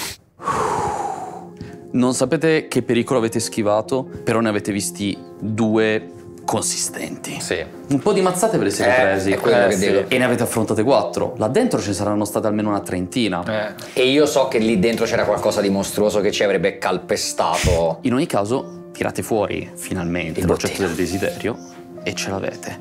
Non sapete che pericolo avete schivato, però ne avete visti due consistenti. Sì. Un po' di mazzate ve le siete Eh, presi. è quello che sì. dico. E ne avete affrontate quattro. Là dentro ci saranno state almeno una trentina. Eh. E io so che lì dentro c'era qualcosa di mostruoso che ci avrebbe calpestato. In ogni caso, tirate fuori finalmente Il l'oggetto bottino. del desiderio e ce l'avete.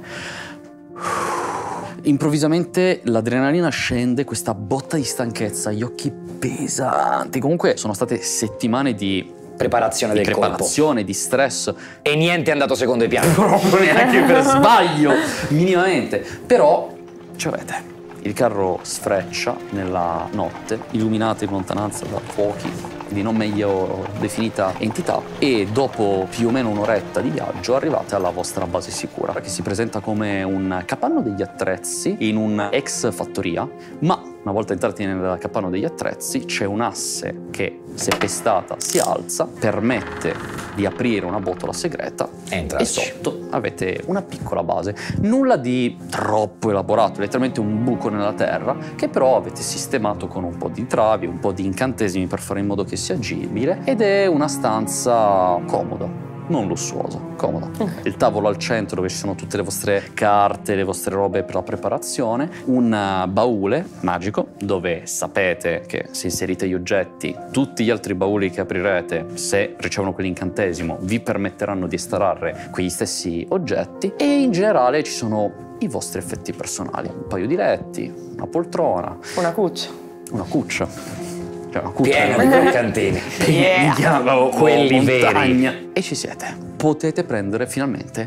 Improvvisamente l'adrenalina scende, questa botta di stanchezza, gli occhi pesanti. Comunque sono state settimane di Preparazione di del preparazione, di stress. colpo. E niente è andato secondo i piani. Proprio neanche per sbaglio, minimamente. Però ci avete. Il carro sfreccia nella notte, illuminato in lontananza da fuochi di non meglio definita entità, e dopo più o meno un'oretta di viaggio arrivate alla vostra base sicura, che si presenta come un capanno degli attrezzi in un ex fattoria, ma una volta entrati nel capanno degli attrezzi c'è un asse che, se pestata, si alza, permette di aprire una botola segreta Entrarci. e sotto avete una piccola base. Nulla di troppo elaborato, letteralmente un buco nella terra, che però avete sistemato con un po' di travi, un po' di incantesimi per fare in modo che sia agibile, ed è una stanza comoda. Non lussuosa, comoda. Il tavolo al centro dove ci sono tutte le vostre carte, le vostre robe per la preparazione, un baule magico dove sapete che se inserite gli oggetti, tutti gli altri bauli che aprirete, se ricevono quell'incantesimo, vi permetteranno di estrarre quegli stessi oggetti, e in generale ci sono i vostri effetti personali, un paio di letti, una poltrona, Una cuccia. una cuccia. Cioè una cuccia Pieno di croccantini. piena, oh, Quelli montagna. veri. E ci siete. Potete prendere finalmente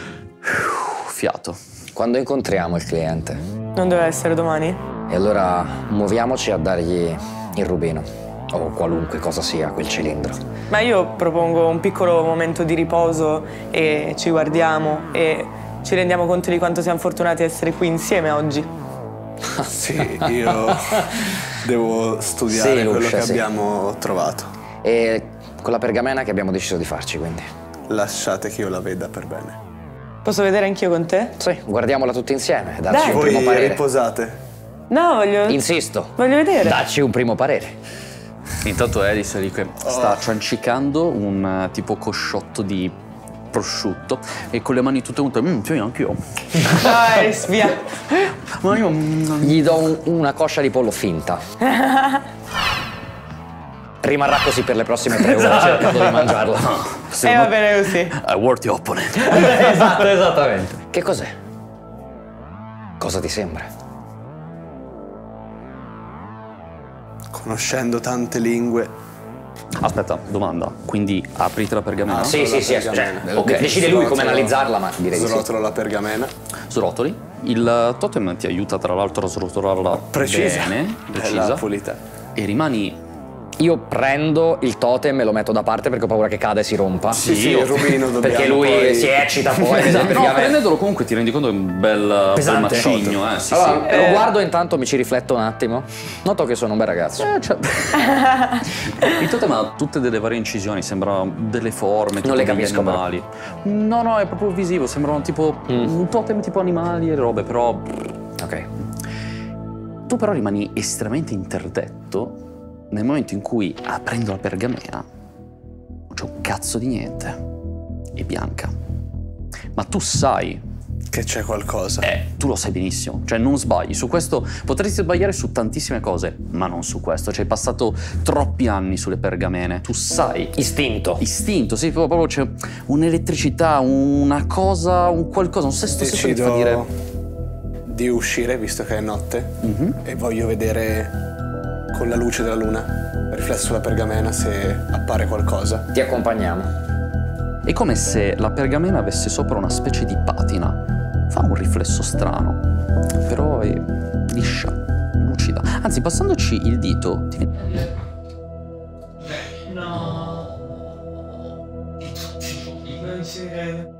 uh, fiato. Quando incontriamo il cliente? Non deve essere domani? E allora muoviamoci a dargli il rubino. O qualunque cosa sia quel cilindro. Ma io propongo un piccolo momento di riposo e ci guardiamo e ci rendiamo conto di quanto siamo fortunati ad essere qui insieme oggi. Sì, io devo studiare Sì, quello Lucia, che sì. abbiamo trovato. E con la pergamena che abbiamo deciso di farci, quindi. Lasciate che io la veda per bene. Posso vedere anch'io con te? Sì, guardiamola tutti insieme e darci Dai. un primo Voi parere. riposate. No, voglio... Insisto, Voglio vedere. dacci un primo parere. Intanto Elis lì che sta ciancicando un eh, tipo cosciotto di prosciutto e con le mani tutte unte. Mmm, sì, anch'io. Dai, via. Ma io. mm, Gli do un- una coscia di pollo finta. Rimarrà così per le prossime tre ore cercando di mangiarla. E va bene così. I worthy opponent. Esatto, esattamente. Che cos'è? Cosa ti sembra? Conoscendo tante lingue. Aspetta, domanda. Quindi aprite la pergamena? Ah, Sì, Solo sì, la sì. pergamena. Cioè, Ok. decide lui come Srotolo- analizzarla, ma direi di sì. Srotolo la pergamena. Srotoli. Il totem ti aiuta tra l'altro a srotolarla Precisa. bene, Bella precisa, pulita. e rimani. Io prendo il totem e lo metto da parte perché ho paura che cada e si rompa. Sì, sì, il rubino dobbiamo Perché lui poi- si eccita poi. Esatto, perché no, a me- prendendolo comunque ti rendi conto che è un bel, bel Pesante. macigno, eh. Sì, Allora, sì. lo guardo e intanto mi ci rifletto un attimo. Noto che sono un bel ragazzo. Eh, cioè- Il totem ha tutte delle varie incisioni, sembra delle forme, tipo Non le degli capisco, però. animali. No, no, è proprio visivo, sembrano tipo Mm. un totem tipo animali e robe, però. Ok. Tu però rimani estremamente interdetto nel momento in cui, aprendo la pergamena, non c'è un cazzo di niente. è bianca. Ma tu sai che c'è qualcosa. Eh, tu lo sai benissimo, cioè non sbagli. Su questo potresti sbagliare su tantissime cose, ma non su questo. Ci hai passato troppi anni sulle pergamene. Tu sai. Istinto. Istinto, sì, proprio c'è un'elettricità, una cosa, un qualcosa, un sesto senso che ti fa dire. Di uscire, visto che è notte, mm-hmm. e voglio vedere con la luce della luna, riflesso sulla pergamena, se appare qualcosa. Ti accompagniamo. È come se la pergamena avesse sopra una specie di patina. Fa un riflesso strano, però è liscia, lucida. Anzi, passandoci il dito ti viene... No, di tutti i non ci credo.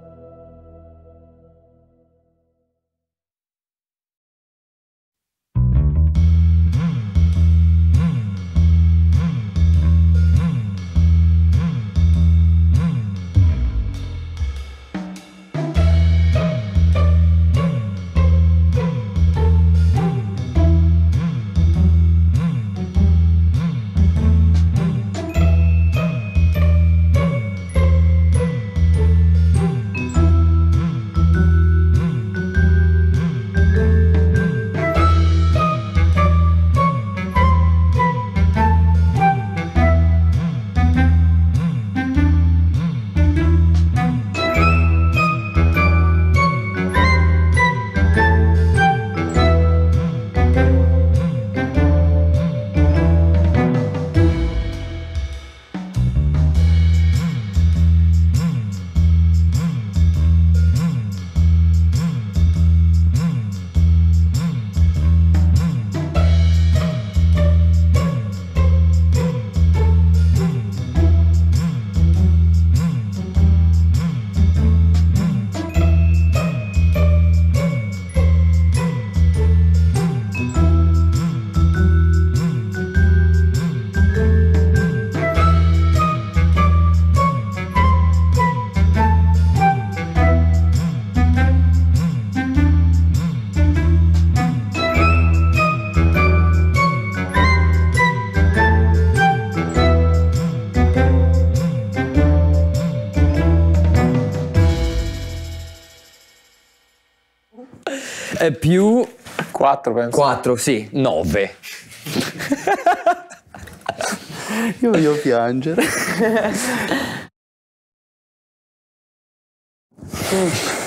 È più quattro, penso. quattro, sì, nove. Io voglio piangere.